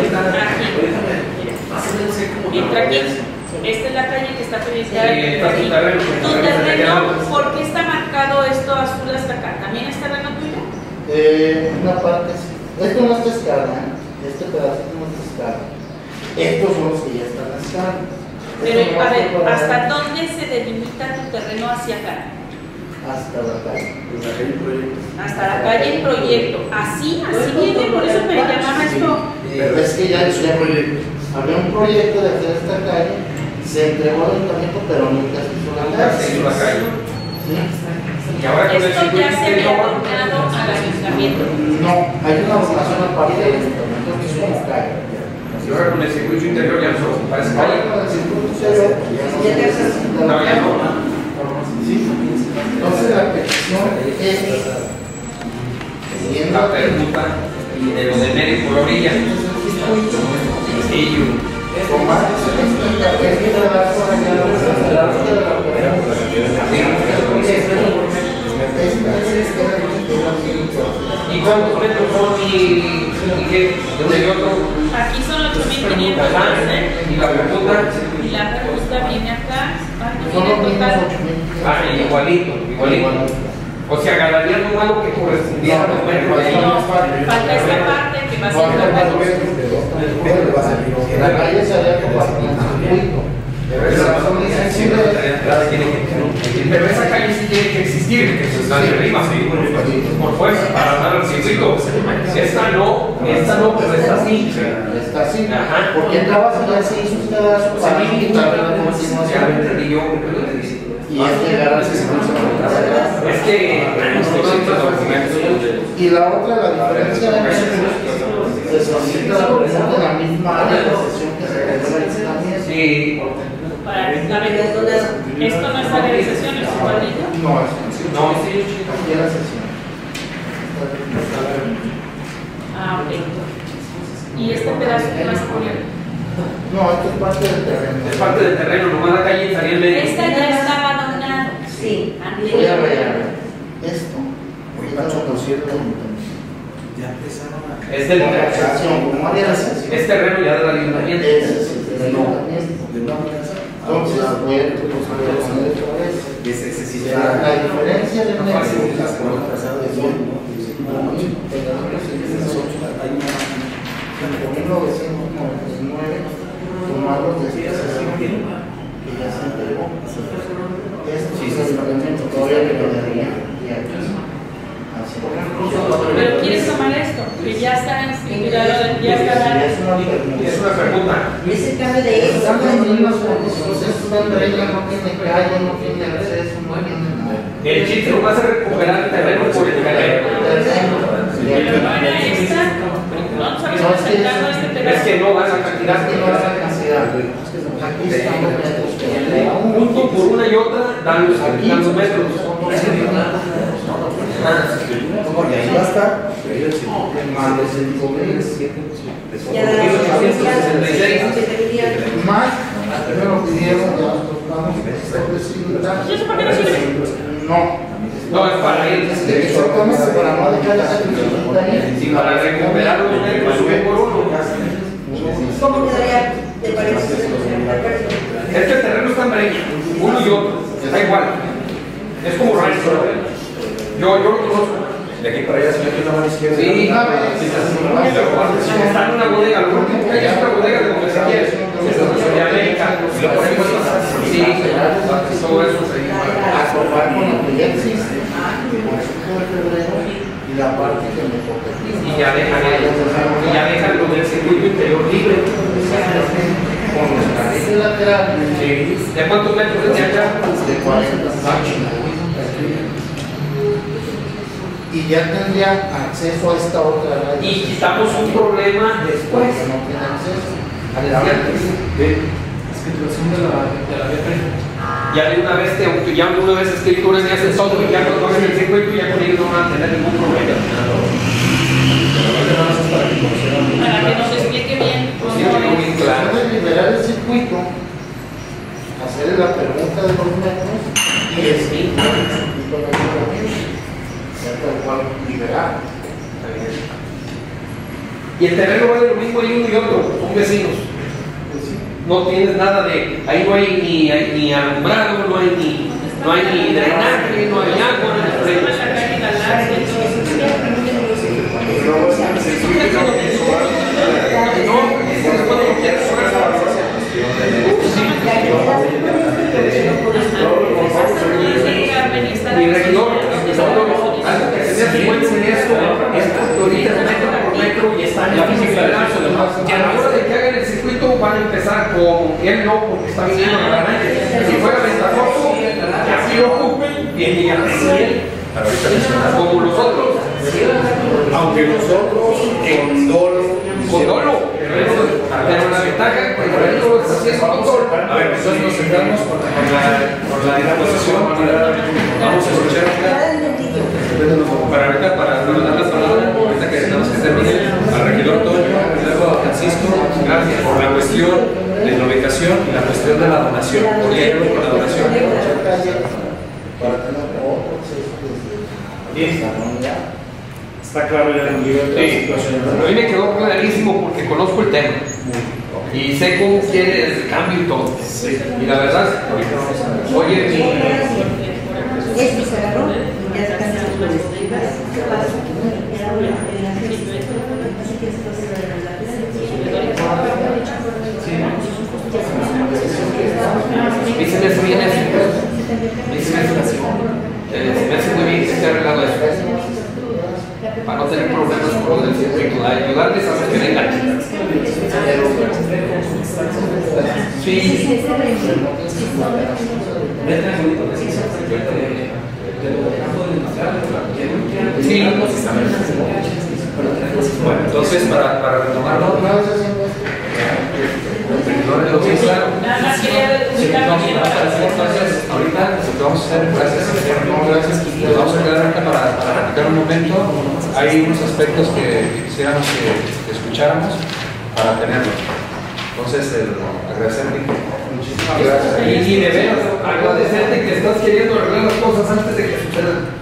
Entra aquí. Esta es la calle que está prevista. tu terreno. Tu terreno, ¿por qué está marcado esto azul hasta acá? ¿También es terreno tuyo? una parte sí. Esto no está escala, este pedacito no está escala. Estos son los que ya están a escala. Pero, a ver, ¿hasta dónde se delimita tu terreno hacia acá? Hasta la calle. Hasta la calle en proyecto. Así viene, por eso me llamaba esto. Pero es que ya había un proyecto de hacer esta calle, se entregó al ayuntamiento, pero nunca se hizo la calle. ¿Sí? Y ahora con el Esto circuito ya se había interior. abonado al ayuntamiento. No, hay una votación aparte del ayuntamiento que es como calle. Y ahora con el circuito interior ya no se parece Ahora calle. con el circuito interior ya no se necesita la No, ya calle. no. ¿Sí? Entonces la petición es siguiendo La permuta y de lo de medio por la orilla. Sencillo. tomar esta calle de la zona de ¿Y cuántos metros son y qué? ¿De uno y otro? Aquí son 8.500, Y la permuta. y la pregunta viene acá. son los mismos Igualito. O sea, agarrarían un algo que correspondiera a los metros de ahí. No, falta esta parte que va a ser la la calle se había compartido en circuito. Pero esa calle sí tiene que existir, que se está de arriba, por fuerza, para dar al circuito. Esta no, pero esta sí. Está así. Ajá. Porque entrabas y ya se hizo un pedazo para quitarle la continuación. Ya lo entendí yo, me lo entendí. Y es llegar al circuito. Es que Y la otra, la diferencia de metros, se solicita la presencia de la misma área de sesión que se realiza también. sí. para a ver, esto no es realización, es un cuadrito. No, no, sí, aquí la sesión. Ah, ok. ¿Y este pedazo que vas a poner? No, esto es parte del terreno. Es parte del terreno, nomás la calle estaría en medio. Esta ya estaba donado. Sí, Voy a rellenar esto. Es del Como área de sesión. es terreno ya del ayuntamiento. Ese es el terreno. Entonces voy a poner otra vez. La diferencia de en 1999 tomados de esta sesión que ya se entregó. Esto sí es el ayuntamiento, todavía que quedaría aquí. Pero quieres tomar esto, que ya está escriturado Ya está dada. Es una pregunta. Es una pregunta. Es el cambio de eso. Están en las mismas condiciones. Es una breña, no tiene calle, no tiene acceso, no tiene nada. El chiste lo vas a recuperar el terreno por el terreno. Pero no era esta. No estamos presentando este Es pedazo. que no vas a cantidad Que no es la cantidad. Aquí están los metros que le da un punto por una y otra, dan los metros. Porque ahí va a estar. más de 5,000. Ya da Más, me lo pidieron, ya estamos establecidos. ¿Y eso por qué no sirve? No. No, es para él. Exactamente, para no dejar esa crisis ahí. Y para recuperar los metros, sube por uno. ¿Cómo quedaría? ¿Te parece? Este terreno está en breña, uno y otro, da igual. Es como rancho. Yo lo conozco. De aquí para allá se mete una mano izquierda. Sí, está en una bodega, lo único que hay es una bodega de donde se quiere. De América. Y lo ponemos así. Sí, todo eso se Aprobar con lo que ya existe, con el 5 de febrero, y la parte que me toca. y ya dejan lo del circuito interior libre. Con los carriles laterales ¿De cuántos metros es de acá? de 40 y ya tendría acceso a esta otra área. Y quitamos un problema después. Que no tiene acceso. Adelante. Escrituración de la BP. Ya de una vez escrituras y hacen todo y ya cuando hagan el circuito ya con ellos no van a tener ningún problema. Para que nos explique bien cómo Sí, muy es. claro. Puede liberar el circuito, hacerle la pregunta de los metros y el circuito ya tal cual liberar. Y el terreno vale lo mismo y uno y otro, son vecinos. No tienes nada de, ahí no hay ni alumbrado, no hay ni drenaje, no hay agua, no hay Estamos acá en la larga, Mi regidor, algo que se me hace buen en esto es porque ahorita metro por metro y está en la física del lazo. Y a la hora de que hagan el circuito van a empezar con él no, porque está viniendo a la grande. Si fuera ventajoso, que así lo ocupen, bien y así como los otros. Aunque nosotros Con dolo. Pero la ventaja, pues el resto está haciendo con dolo. A ver, nosotros nos centramos con la disposición. Vamos a escuchar para no dar la palabra, ahorita que tenemos que terminar, al regidor Toño, y luego a Francisco, gracias por la cuestión de la ubicación y la cuestión de la donación. Porque hay algo con la donación. Para tener otros Está claro ya el nivel de la situación. A mí me quedó clarísimo porque conozco el tema y sé cómo quiere el cambio y todo. Y la verdad, oye, Esto se agarró, ya se casi dicen eso bien eso. Dicen eso. Se me hace muy bien que esté arreglado eso. Para no tener problemas con lo del circuito, ayudarles a que vengan. Sí. Sí. Bueno, entonces para retomarlo, Nada más quería ubicarlo bien para entonces ahorita lo que vamos a hacer, gracias, nos vamos a quedar ahorita para platicar un momento. Hay unos aspectos que quisiéramos que escucháramos para tenerlos. Entonces, agradecer a Enrique. Muchísimas gracias. Y de veras, agradecerte que estás queriendo arreglar las cosas antes de que sucedan.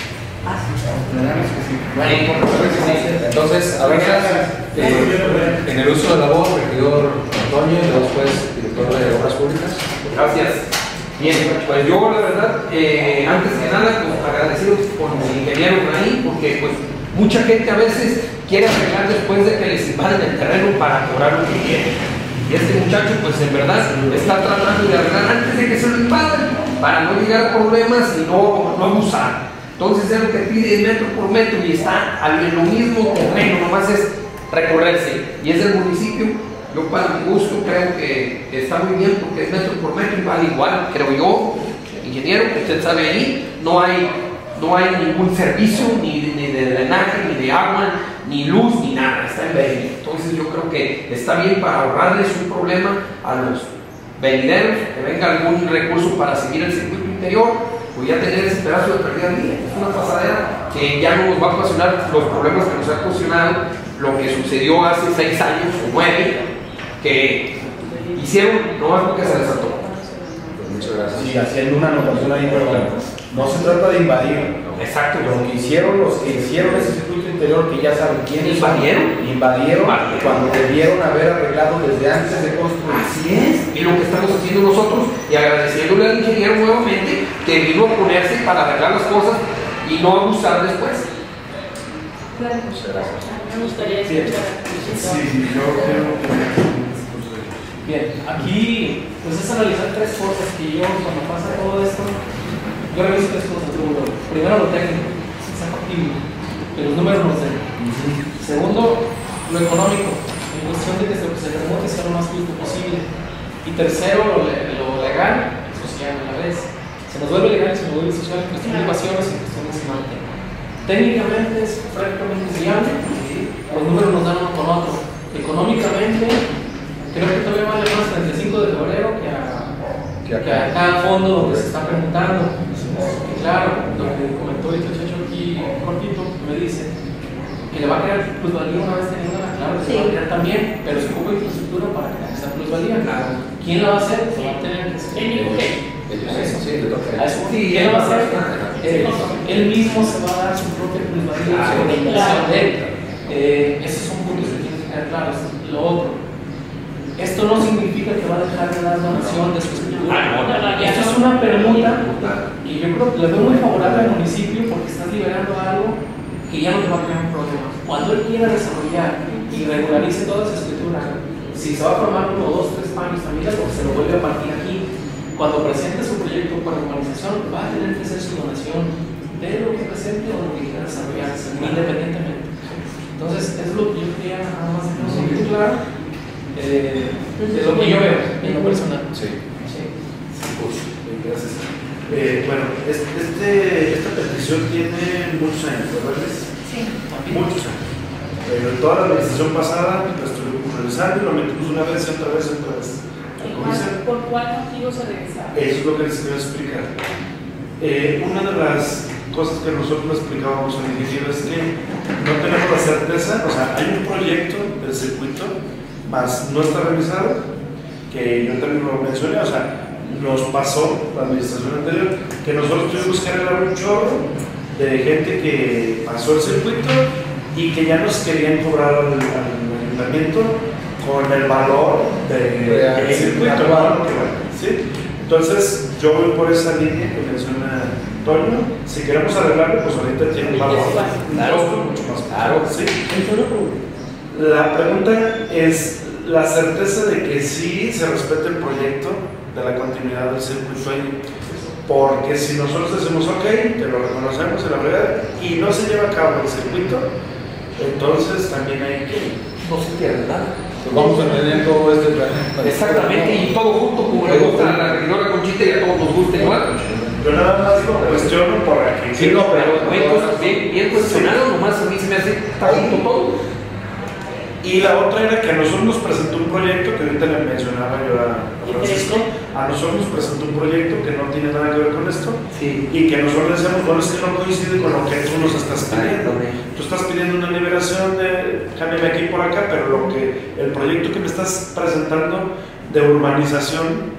Entonces, ahorita en el uso de la voz, regidor Antonio, y después director de Obras Públicas. Gracias. Bien, pues yo la verdad, antes que nada, pues agradecido con el ingeniero ahí, porque pues mucha gente a veces quiere arreglar después de que les invaden el terreno para cobrar lo que quieren. Y este muchacho, pues en verdad, está tratando de arreglar antes de que se lo invadan, para no llegar a problemas y no abusar. Entonces es lo que pide metro por metro y está en lo mismo terreno, nomás es recorrerse y es del municipio, yo para mi gusto creo que está muy bien porque es metro por metro y vale igual, creo yo, ingeniero, que usted sabe ahí, no hay ningún servicio ni de drenaje, ni de agua, ni luz, ni nada, está en verde. Entonces yo creo que está bien para ahorrarles un problema a los venideros, que venga algún recurso para seguir el circuito interior, pues ya tener ese pedazo de pérdida de día. Es una pasadera que ya no nos va a ocasionar los problemas que nos ha ocasionado lo que sucedió hace 6 años o 9, que hicieron nomás porque se les antojó. Muchas gracias. Sí, haciendo una anotación ahí, pero no se trata de invadir. Exacto. Lo que hicieron los que hicieron ese circuito interior, que ya saben quiénes invadieron cuando debieron haber arreglado desde antes de construir. Así es. Y lo que estamos haciendo nosotros, y agradeciéndole al ingeniero nuevamente, que vino a ponerse para arreglar las cosas y no abusar después. Muchas gracias. Me gustaría escuchar. Sí, yo creo que... Bien, aquí pues es analizar 3 cosas que yo cuando pasa todo esto, yo reviso 3 cosas. Primero lo técnico, que los números nos den. Segundo, lo económico, en cuestión de que se remote sea lo más justo posible. Y tercero, lo legal y social a la vez. Se nos vuelve legal y se nos vuelve social en cuestión de invasiones y en cuestión de semántica. Técnicamente es prácticamente viable, los números nos dan uno con otro. Económicamente, creo que todavía vale más el 35 de febrero que a cada fondo donde se está preguntando. Y claro, lo que comentó el muchacho aquí cortito, me dice que le va a crear plusvalía una vez teniéndola, claro que se va a crear también, pero se ocupa infraestructura para crear esa plusvalía. ¿Quién la va a hacer? Se va a tener que hacer. ¿Quién lo va a hacer? Él mismo se va a dar su propia plusvalía de él. Esos son puntos que tienen que quedar claros. Lo otro, esto no significa que va a dejar de dar donación de su escritura. Esto es una permuta y yo creo que le veo muy favorable al municipio porque estás liberando algo que ya no te va a crear un problema. Cuando él quiera desarrollar y regularice toda esa escritura, si se va a formar 1, 2, 3 paños también, porque se lo vuelve a partir aquí. Cuando presente su proyecto para urbanización, va a tener que hacer su donación de lo que presente o lo que quiera desarrollarse, independientemente. Entonces, es lo que yo quería nada más dejar un poquito claro de lo que yo veo en lo personal. Sí. Gracias. Bueno, esta petición tiene muchos años, ¿verdad? Sí. Muchos años. En toda la administración pasada la estuvimos revisando y lo metimos una vez, otra vez. ¿Por cuál motivo se regresaron? Eso es lo que les quiero explicar. Una de las cosas que nosotros le explicábamos al ingeniero es que no tenemos la certeza, o sea, hay un proyecto del circuito, más no está revisado, que yo también lo mencioné, o sea, nos pasó la administración anterior, que nosotros tuvimos que arreglar un chorro de gente que pasó el circuito y que ya nos querían cobrar al ayuntamiento con el valor del circuito. ¿Sí? Entonces, yo voy por esa línea que menciona Toño. Si queremos arreglarlo, pues ahorita tiene un valor. Mucho más caro. ¿Sí? La pregunta es la certeza de que sí se respete el proyecto de la continuidad del circuito ahí. Porque si nosotros decimos, ok, que lo reconocemos en la realidad y no se lleva a cabo el circuito, entonces también hay que... No se pierde nada. Pues vamos a tener todo este plan. Exactamente, y todo junto como le gusta a la regidora Conchita y a todos nos gusta igual. Yo nada más lo cuestiono por aquí. Sí, no, pero bien cuestionado, nomás a mí se me hace está junto todo. Y la otra era que a nosotros nos presentó un proyecto que ahorita le mencionaba yo a Francisco. A nosotros nos presentó un proyecto que no tiene nada que ver con esto. Sí. Y que nosotros decíamos, bueno, es que no coincide con lo que tú nos estás pidiendo. Tú estás pidiendo una liberación de, cámbiame aquí por acá, pero el proyecto que me estás presentando de urbanización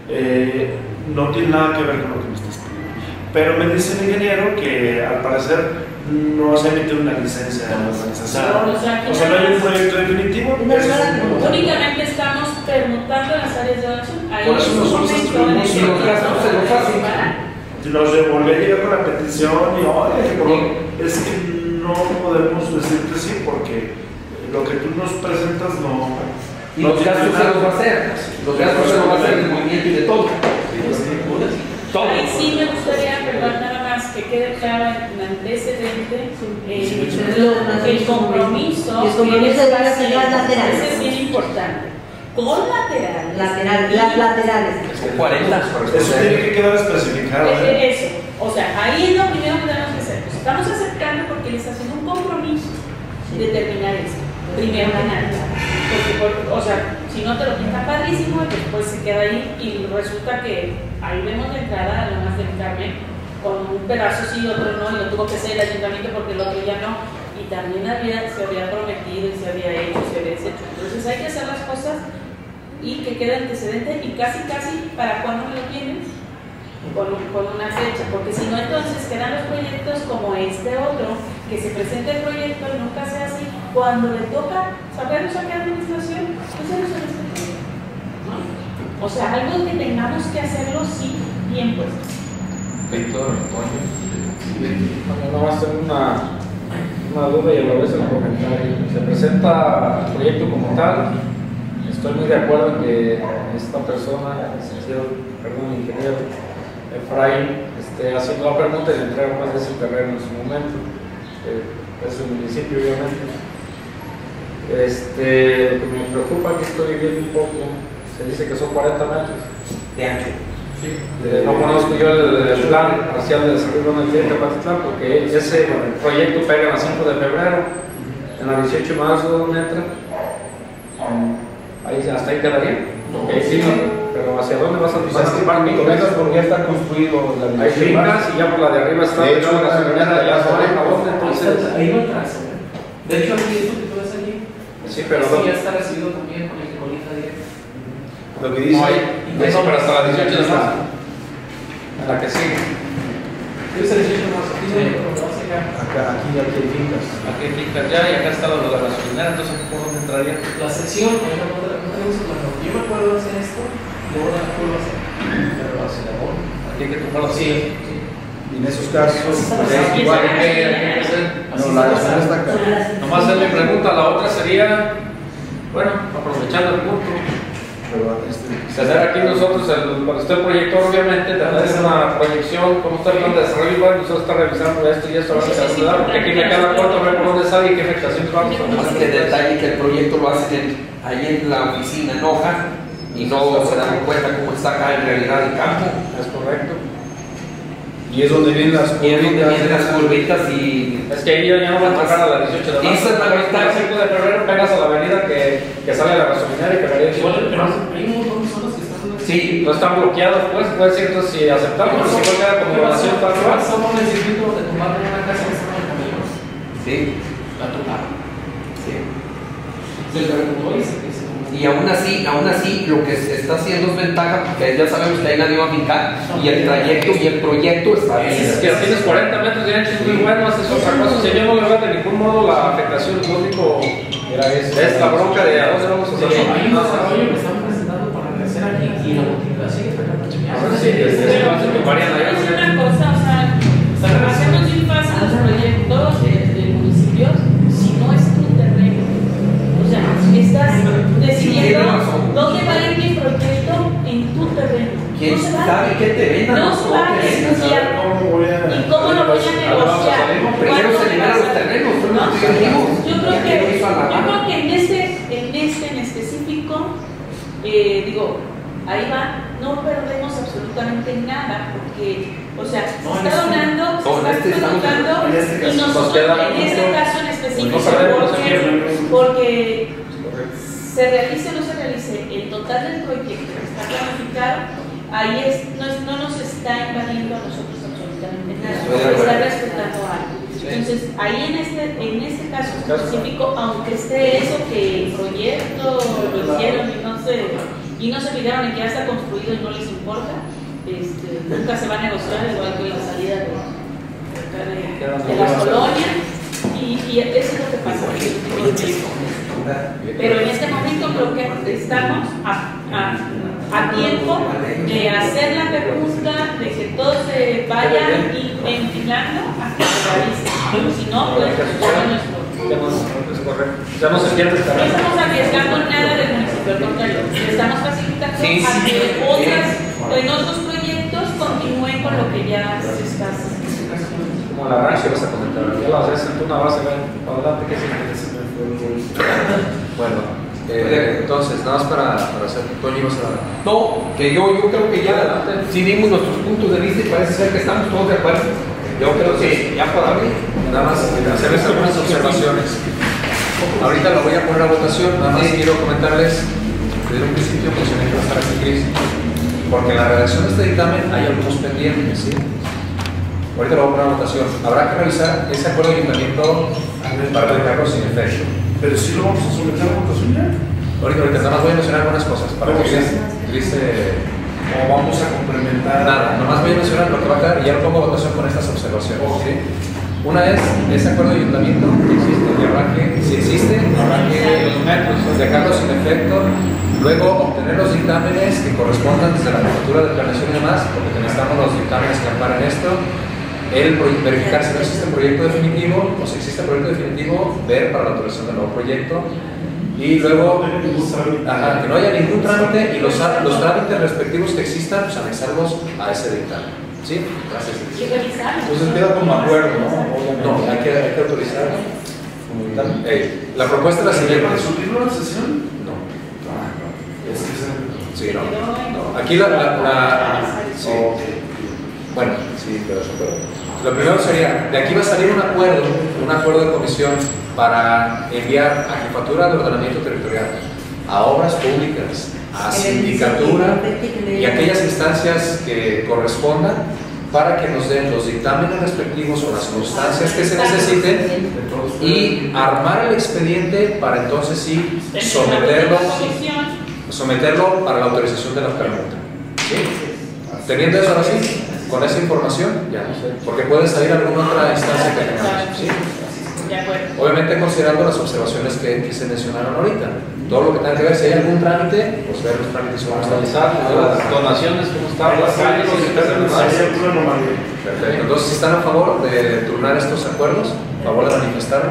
no tiene nada que ver con lo que me estás pidiendo. Pero me dice el ingeniero que al parecer no se emite una licencia de urbanización. O sea, no hay un proyecto definitivo. Únicamente estamos permutando las áreas de donación. Por eso nosotros estuvimos y los gastos se los hacen. Nos volví a llegar con la petición y oye, es que no podemos decirte sí porque lo que tú nos presentas no. Y los gastos se los va a hacer. Los gastos se los va a hacer del movimiento y de todo. Ahí sí me gustaría, perdón, nada más que quede claro en antecedente el compromiso. Y el compromiso de las laterales. Ese es bien importante. Con laterales. Las laterales. 40. Eso tiene que quedar especificado. Eso. O sea, ahí es lo primero que tenemos que hacer. Pues estamos aceptando porque les haciendo un compromiso de terminar esto. Primero que nada. Porque, o sea, si no te lo pinta padrísimo, después se queda ahí y resulta que ahí vemos de entrada a lo más del Carmen, con un pedazo sí, otro no, y lo tuvo que hacer el ayuntamiento porque el otro ya no. Y también se había prometido y se había hecho, se había deshecho. Entonces hay que hacer las cosas y que quede antecedente y casi para cuándo me lo tienes con una fecha, porque si no entonces quedan los proyectos como este otro, que se presenta el proyecto y nunca sea así, cuando le toca sabernos a qué administración, pues ya no se respeta, ¿no? O sea, algo que tengamos que hacerlo sí, bien puesto. Víctor, Antonio. Bueno, nomás tengo una duda y a la vez un comentario. Se presenta el proyecto como tal. Estoy muy de acuerdo en que esta persona, el ingeniero Efraín, esté haciendo la pregunta y le entrega más de ese terreno en su momento. Es un municipio, obviamente. Lo que me preocupa, que estoy viendo un poco, se dice que son 40 metros De ancho. Sí. No conozco yo el plan parcial de desarrollo del cliente de Patitlán, porque el proyecto pega en la 5 de febrero, en la 18 de marzo entra. Hasta ahí quedaría. Sí, pero ¿hacia dónde vas a participar? Porque ya está construido la hay fincas y ya por la de arriba está de hecho, la gasolinera, ya sobre la bota, entonces. Ahí no trazo. De hecho, aquí esto que tú ves allí, Sí, pero eso ya está recibido también con el que conecta directo. Lo que dice. No, pero hasta la 18 de marzo. En la que sigue. Es el 18 de marzo. Aquí Aquí hay fincas. Aquí hay fincas ya y acá está lo de la gasolinera, entonces ¿por dónde entraría? la sección, no tenemos un plano. Yo me acuerdo hacer esto, luego la curva hacer. Pero hacia la bola. Aquí hay que tomarlo así. Y en esos casos, Así igual. está. No, la gasolina está acá. Nomás es mi pregunta, la otra sería, bueno, aprovechando el punto, tener aquí nosotros, cuando esté el proyector, obviamente, tener una proyección, cómo está el plan de desarrollo urbano, nosotros está revisando esto y esto, porque aquí me queda corto ver por dónde sale y qué afectaciones vamos a Más que detalle que el proyecto lo hacen ahí en la oficina en hoja y no se dan cuenta cómo está acá en realidad el campo. Es correcto. Y es donde vienen las Y es donde vienen las curvitas y. Es que ahí ya no va a tocar a la 18 de marzo. Esa es la ventaja. El 5 de febrero pegas a la avenida que sale a la gasolinera y que varía el 18 de Pero marzo. hay un montón de zonas que están. Sí, no están bloqueados, pues, puede decir, entonces si aceptamos, pues igual queda como donación para atrás. Pasamos el circuito de tomaron una casa que estaba en el camino. Sí. La tomaron. Sí. Se le preguntó y se Y aún así, lo que se está haciendo es ventaja, porque ya sabemos que ahí nadie va a fincar, y el trayecto y el proyecto está bien. Es que tienes 40 metros de ancho, es muy bueno, haces otra cosa. O sea, yo no le veo de ningún modo la afectación, lo único es la bronca de a dónde vamos a hacer. hay un desarrollo que están presentando para crecer aquí y la multiplicidad sigue sacando Es una cosa, o sea, hacemos bien fácil los proyectos de municipios si no es tu terreno. O sea, estás decidiendo dónde va a ir mi proyecto en tu terreno. ¿Quién No se vale. sabe qué te vendan? No se vale negociar. ¿Y cómo lo voy a negociar? Primero se liberan los terrenos, son los objetivos. Yo creo que en este en específico, ahí va, no perdemos absolutamente nada, porque, o sea, se está donando, se está donando, y nosotros en este caso en específico, porque se realice o no se realice el total del proyecto que está planificado, ahí no nos está invadiendo a nosotros absolutamente nada, está respetando algo. Entonces, ahí en este caso específico, aunque esté eso que el proyecto lo hicieron y no se fijaron en que ya está construido y no les importa, nunca se va a negociar, igual que la salida de las colonias, y eso es lo que pasa. Pero en este momento creo que estamos a tiempo de hacer la pregunta, de que todos se vayan y ventilando hasta que se realice. Si no, pues Es correcto. Ya no se pierde el no terreno. estamos arriesgando nada del municipio, al contrario, estamos facilitando a que en otros proyectos continúen con lo que ya se está haciendo. Como la rancha, ¿Qué vas a comentar? ya la haces en una base, ven, para adelante, que se Bueno, entonces, nada más para hacer, Toño, ibas a... No, que yo creo que ya sí dimos nuestros puntos de vista y parece ser que estamos todos de acuerdo. Yo creo que ya para mí. Nada más hacerles algunas observaciones. Ahorita lo voy a poner a votación, nada más quiero comentarles desde un principio mencioné que va a estar aquí Cris, porque en la redacción de este dictamen hay algunos pendientes, ¿sí? Ahorita lo voy a poner a votación. Habrá que revisar ese acuerdo de ayuntamiento para dejarlo sin efecto. Pero sí lo vamos a someter a votación ya. Ahorita nada más voy a mencionar algunas cosas para que Cris O vamos a complementar. nada, nomás voy a mencionar lo que va a quedar y ya lo pongo a votación con estas observaciones. ¿Sí? Una es ese acuerdo de ayuntamiento que existe y habrá que, si existe, habrá que dejarlo sin efecto. Luego obtener los dictámenes que correspondan desde la jefatura de planeación y demás, porque necesitamos los dictámenes que amparan esto. Verificar si no existe un proyecto definitivo o si existe un proyecto definitivo, ver para la autorización del nuevo proyecto. Y luego, que no haya ningún trámite y los trámites respectivos que existan, pues anexarlos a ese dictamen. ¿Sí? Gracias. Y revisar. Entonces queda como acuerdo, ¿no? No, hay que autorizar. La propuesta es la siguiente. ¿Para subirlo a la sesión? No. Es que Sí, no. Aquí sí. Bueno, sí, pero eso, lo primero sería, de aquí va a salir un acuerdo de comisión para enviar a Jefatura de Ordenamiento Territorial, a Obras Públicas, a Sindicatura y aquellas instancias que correspondan para que nos den los dictámenes respectivos o las constancias que se necesiten y armar el expediente para entonces sí someterlo para la autorización de la permuta. ¿Sí? Teniendo eso así, con esa información, ya, porque puede salir alguna otra instancia que tengamos. ¿Sí? Obviamente considerando las observaciones que se mencionaron ahorita. Todo lo que tenga que ver, si hay algún trámite, pues ver los trámites sobre analizar las donaciones, cómo están las calles, perfecto. Entonces, si están a favor de turnar estos acuerdos, a favor de manifestarlo.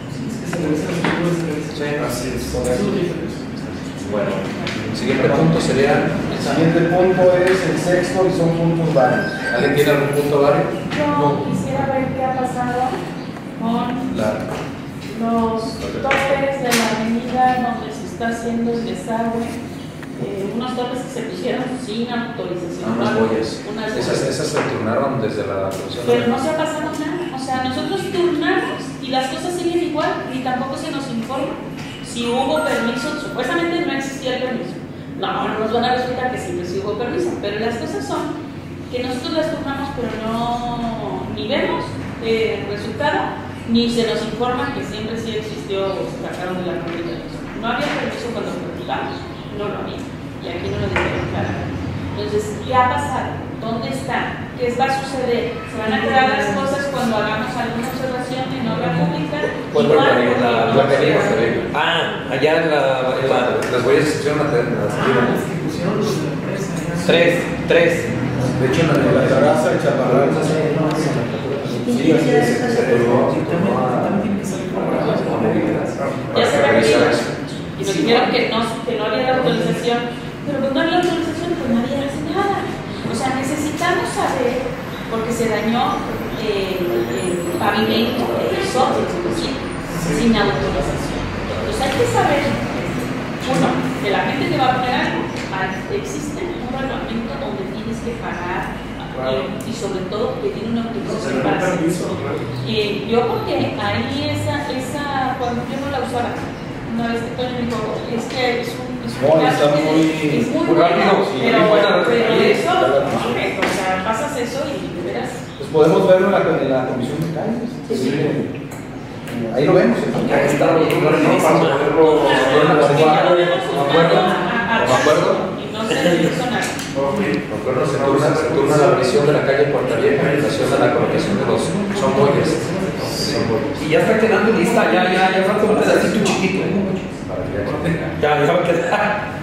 así es. Bueno, el siguiente punto sería. El siguiente punto es el sexto y son puntos varios. ¿Alguien tiene algún punto vario? Yo quisiera ver qué ha pasado con los topes de la avenida donde se está haciendo el desagüe. Unos topes que se pusieron sin autorización. Unas boyas. Boyas. Esas se turnaron desde la comisión. Pero no se ha pasado nada. O sea, nosotros turnamos y las cosas siguen igual y tampoco se nos informa si hubo permiso. Supuestamente no existía el permiso. No nos van a resultar que siempre sí hubo permiso, pero las cosas son que nosotros las turnamos, pero no ni vemos el resultado, ni se nos informa que siempre sí existió o se sacaron de la comunidad. No había permiso cuando preguntamos, no lo había, y aquí no lo dijeron claramente. Entonces, ¿qué ha pasado? ¿Dónde está? ¿Qué va a suceder? ¿Se van a quedar las cosas cuando hagamos alguna observación en obra pública? Pues allá en las huellas se hicieron tres. De hecho, en la terraza de Chaparral. Ya se revisó. Y nos dijeron que no había la autorización, pero cuando no había autorización, pues nadie hace nada. O sea, necesitamos saber, porque se dañó el pavimento, el sótano, sin autorización. Entonces hay que saber, uno, que la gente que va a poner algo, existe un reglamento donde tienes que pagar y sobre todo que tiene una autorización para hacer eso. Yo porque ahí esa cuando yo no la usaba, una vez que Toño me dijo, es que es un caso que es muy rápido, pero eso, o sea, pasas eso y de veras. Pues podemos verlo en la comisión de calles. Sí. Ahí lo vemos. Ya está, ¿De acuerdo? Y no se hizo nada. Se turna la revisión de la calle Puerta Vieja en relación a la colocación de los boyas. Y ya está quedando lista, ya falta un pedacito chiquito. Ya va a quedar.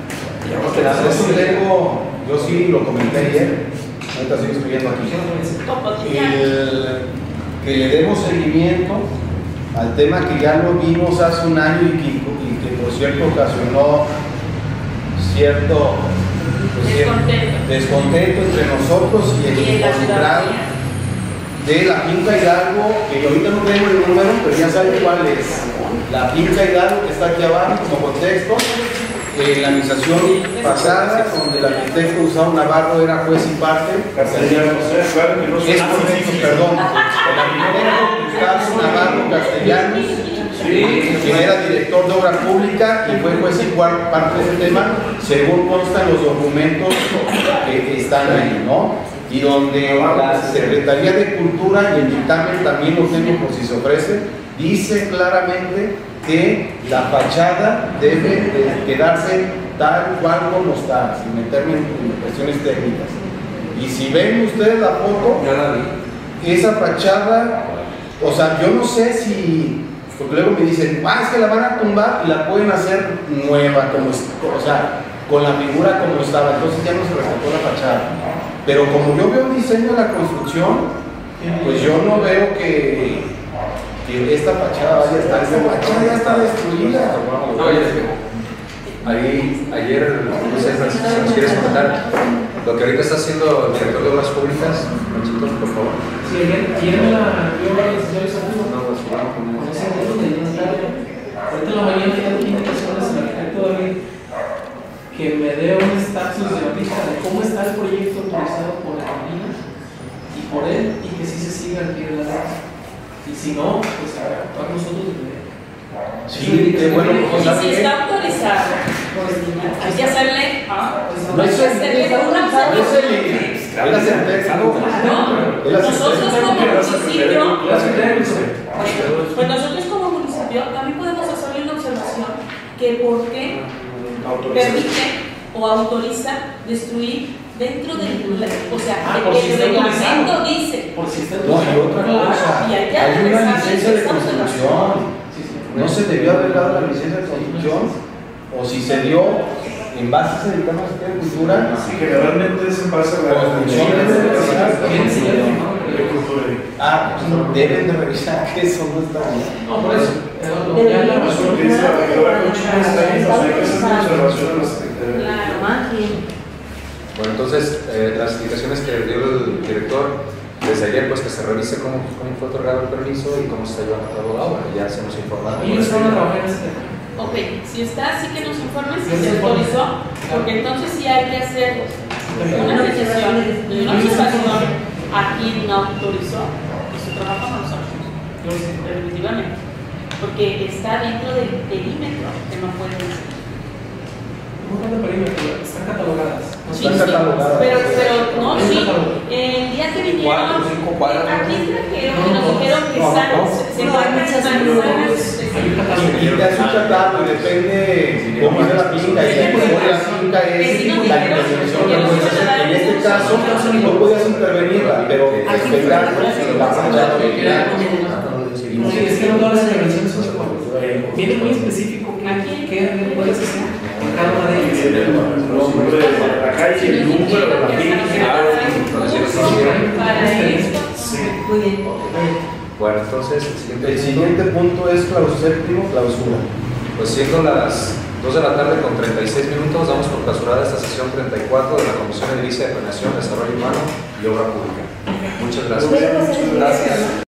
Yo sí lo comenté ayer, ahorita sigo escribiendo aquí. Que le demos seguimiento al tema que ya lo vimos hace un año y que por cierto ocasionó cierto descontento entre nosotros y el involucrado, de la finca Hidalgo, que ahorita no tengo el número, pero ya saben cuál es. La finca Hidalgo que está aquí abajo como contexto. La administración pasada, donde el arquitecto Gustavo Navarro era juez y parte. Castellanos, claro que no Es correcto, perdón. El arquitecto Gustavo Navarro Castellanos, quien era director de obra pública y fue juez y parte de ese tema, según constan los documentos que están ahí, ¿no? Y donde la Secretaría de Cultura y el dictamen también lo tengo por si se ofrece, dice claramente que la fachada debe de quedarse tal cual como está, sin meterme en cuestiones técnicas. Y si ven ustedes la foto, esa fachada, o sea, yo no sé si, porque luego me dicen, es que la van a tumbar y la pueden hacer nueva, como, o sea, con la figura como estaba, entonces ya no se respetó la fachada. Pero como yo veo el diseño de la construcción, pues yo no veo que esta fachada vaya a estar, esta fachada ya está destruida. Ayer, no sé, Francisco, si nos quieres comentar lo que ahorita está haciendo el director de Obras Públicas, Panchito, por favor. Sí, ayer me la dio la decisión con ese punto de ahorita en la mañana ya tiene indicaciones el arquitecto David que me dé un estatus de ahorita de cómo está el proyecto autorizado por la Camina y por él, y que sí se siga al pie de la letra. Y si no, pues a nosotros sí, qué bueno. Y si está autorizado, hay que hacerle no es una nosotros como municipio también podemos hacerle una observación que por qué permite o autoriza destruir dentro del, o sea, el reglamento dice. No, y otra cosa, hay una licencia de construcción. No se debió haber dado la licencia de construcción, o si se dio en base a ese dictamen de cultura. Sí, generalmente es en base a la construcción. Deben de revisar que eso no está bien. No, por eso. Eso es lo que dice la regidora Concha, hay que hacer una observación a la Secretaría. Bueno, entonces, las indicaciones que dio el director desde ayer, pues que se revise cómo fue otorgado el permiso y cómo se está llevando a cabo la obra. Ya se nos informa. Ok, si está, sí que nos informen si se autorizó, porque entonces sí hay que hacer una decisión y una observación a quien no autorizó que se trabaja con nosotros, definitivamente, porque está dentro del perímetro que no puede decir. Están catalogadas. Sí, pero no, sí. El día que vinieron, aquí trajeron y nos dijeron que se encuentran manzanas. Y te hace un tratado y depende cómo es la finca y la historia de la finca es la intervención. En este caso no podías intervenirla, pero respetando la fachada original. Sí, es que no todas las intervenciones son viene muy específico qué puedes hacer con cada una de ellas. El nombre de la calle, el número de la finca. Para esto. Muy bien. Bueno, entonces el siguiente punto es séptimo, clausura. Pues siendo las 2 de la tarde con 36 minutos, damos por clausurada esta sesión 34 de la Comisión Edilicia de Planeación, Desarrollo Humano y Obra Pública. Muchas gracias. Gracias.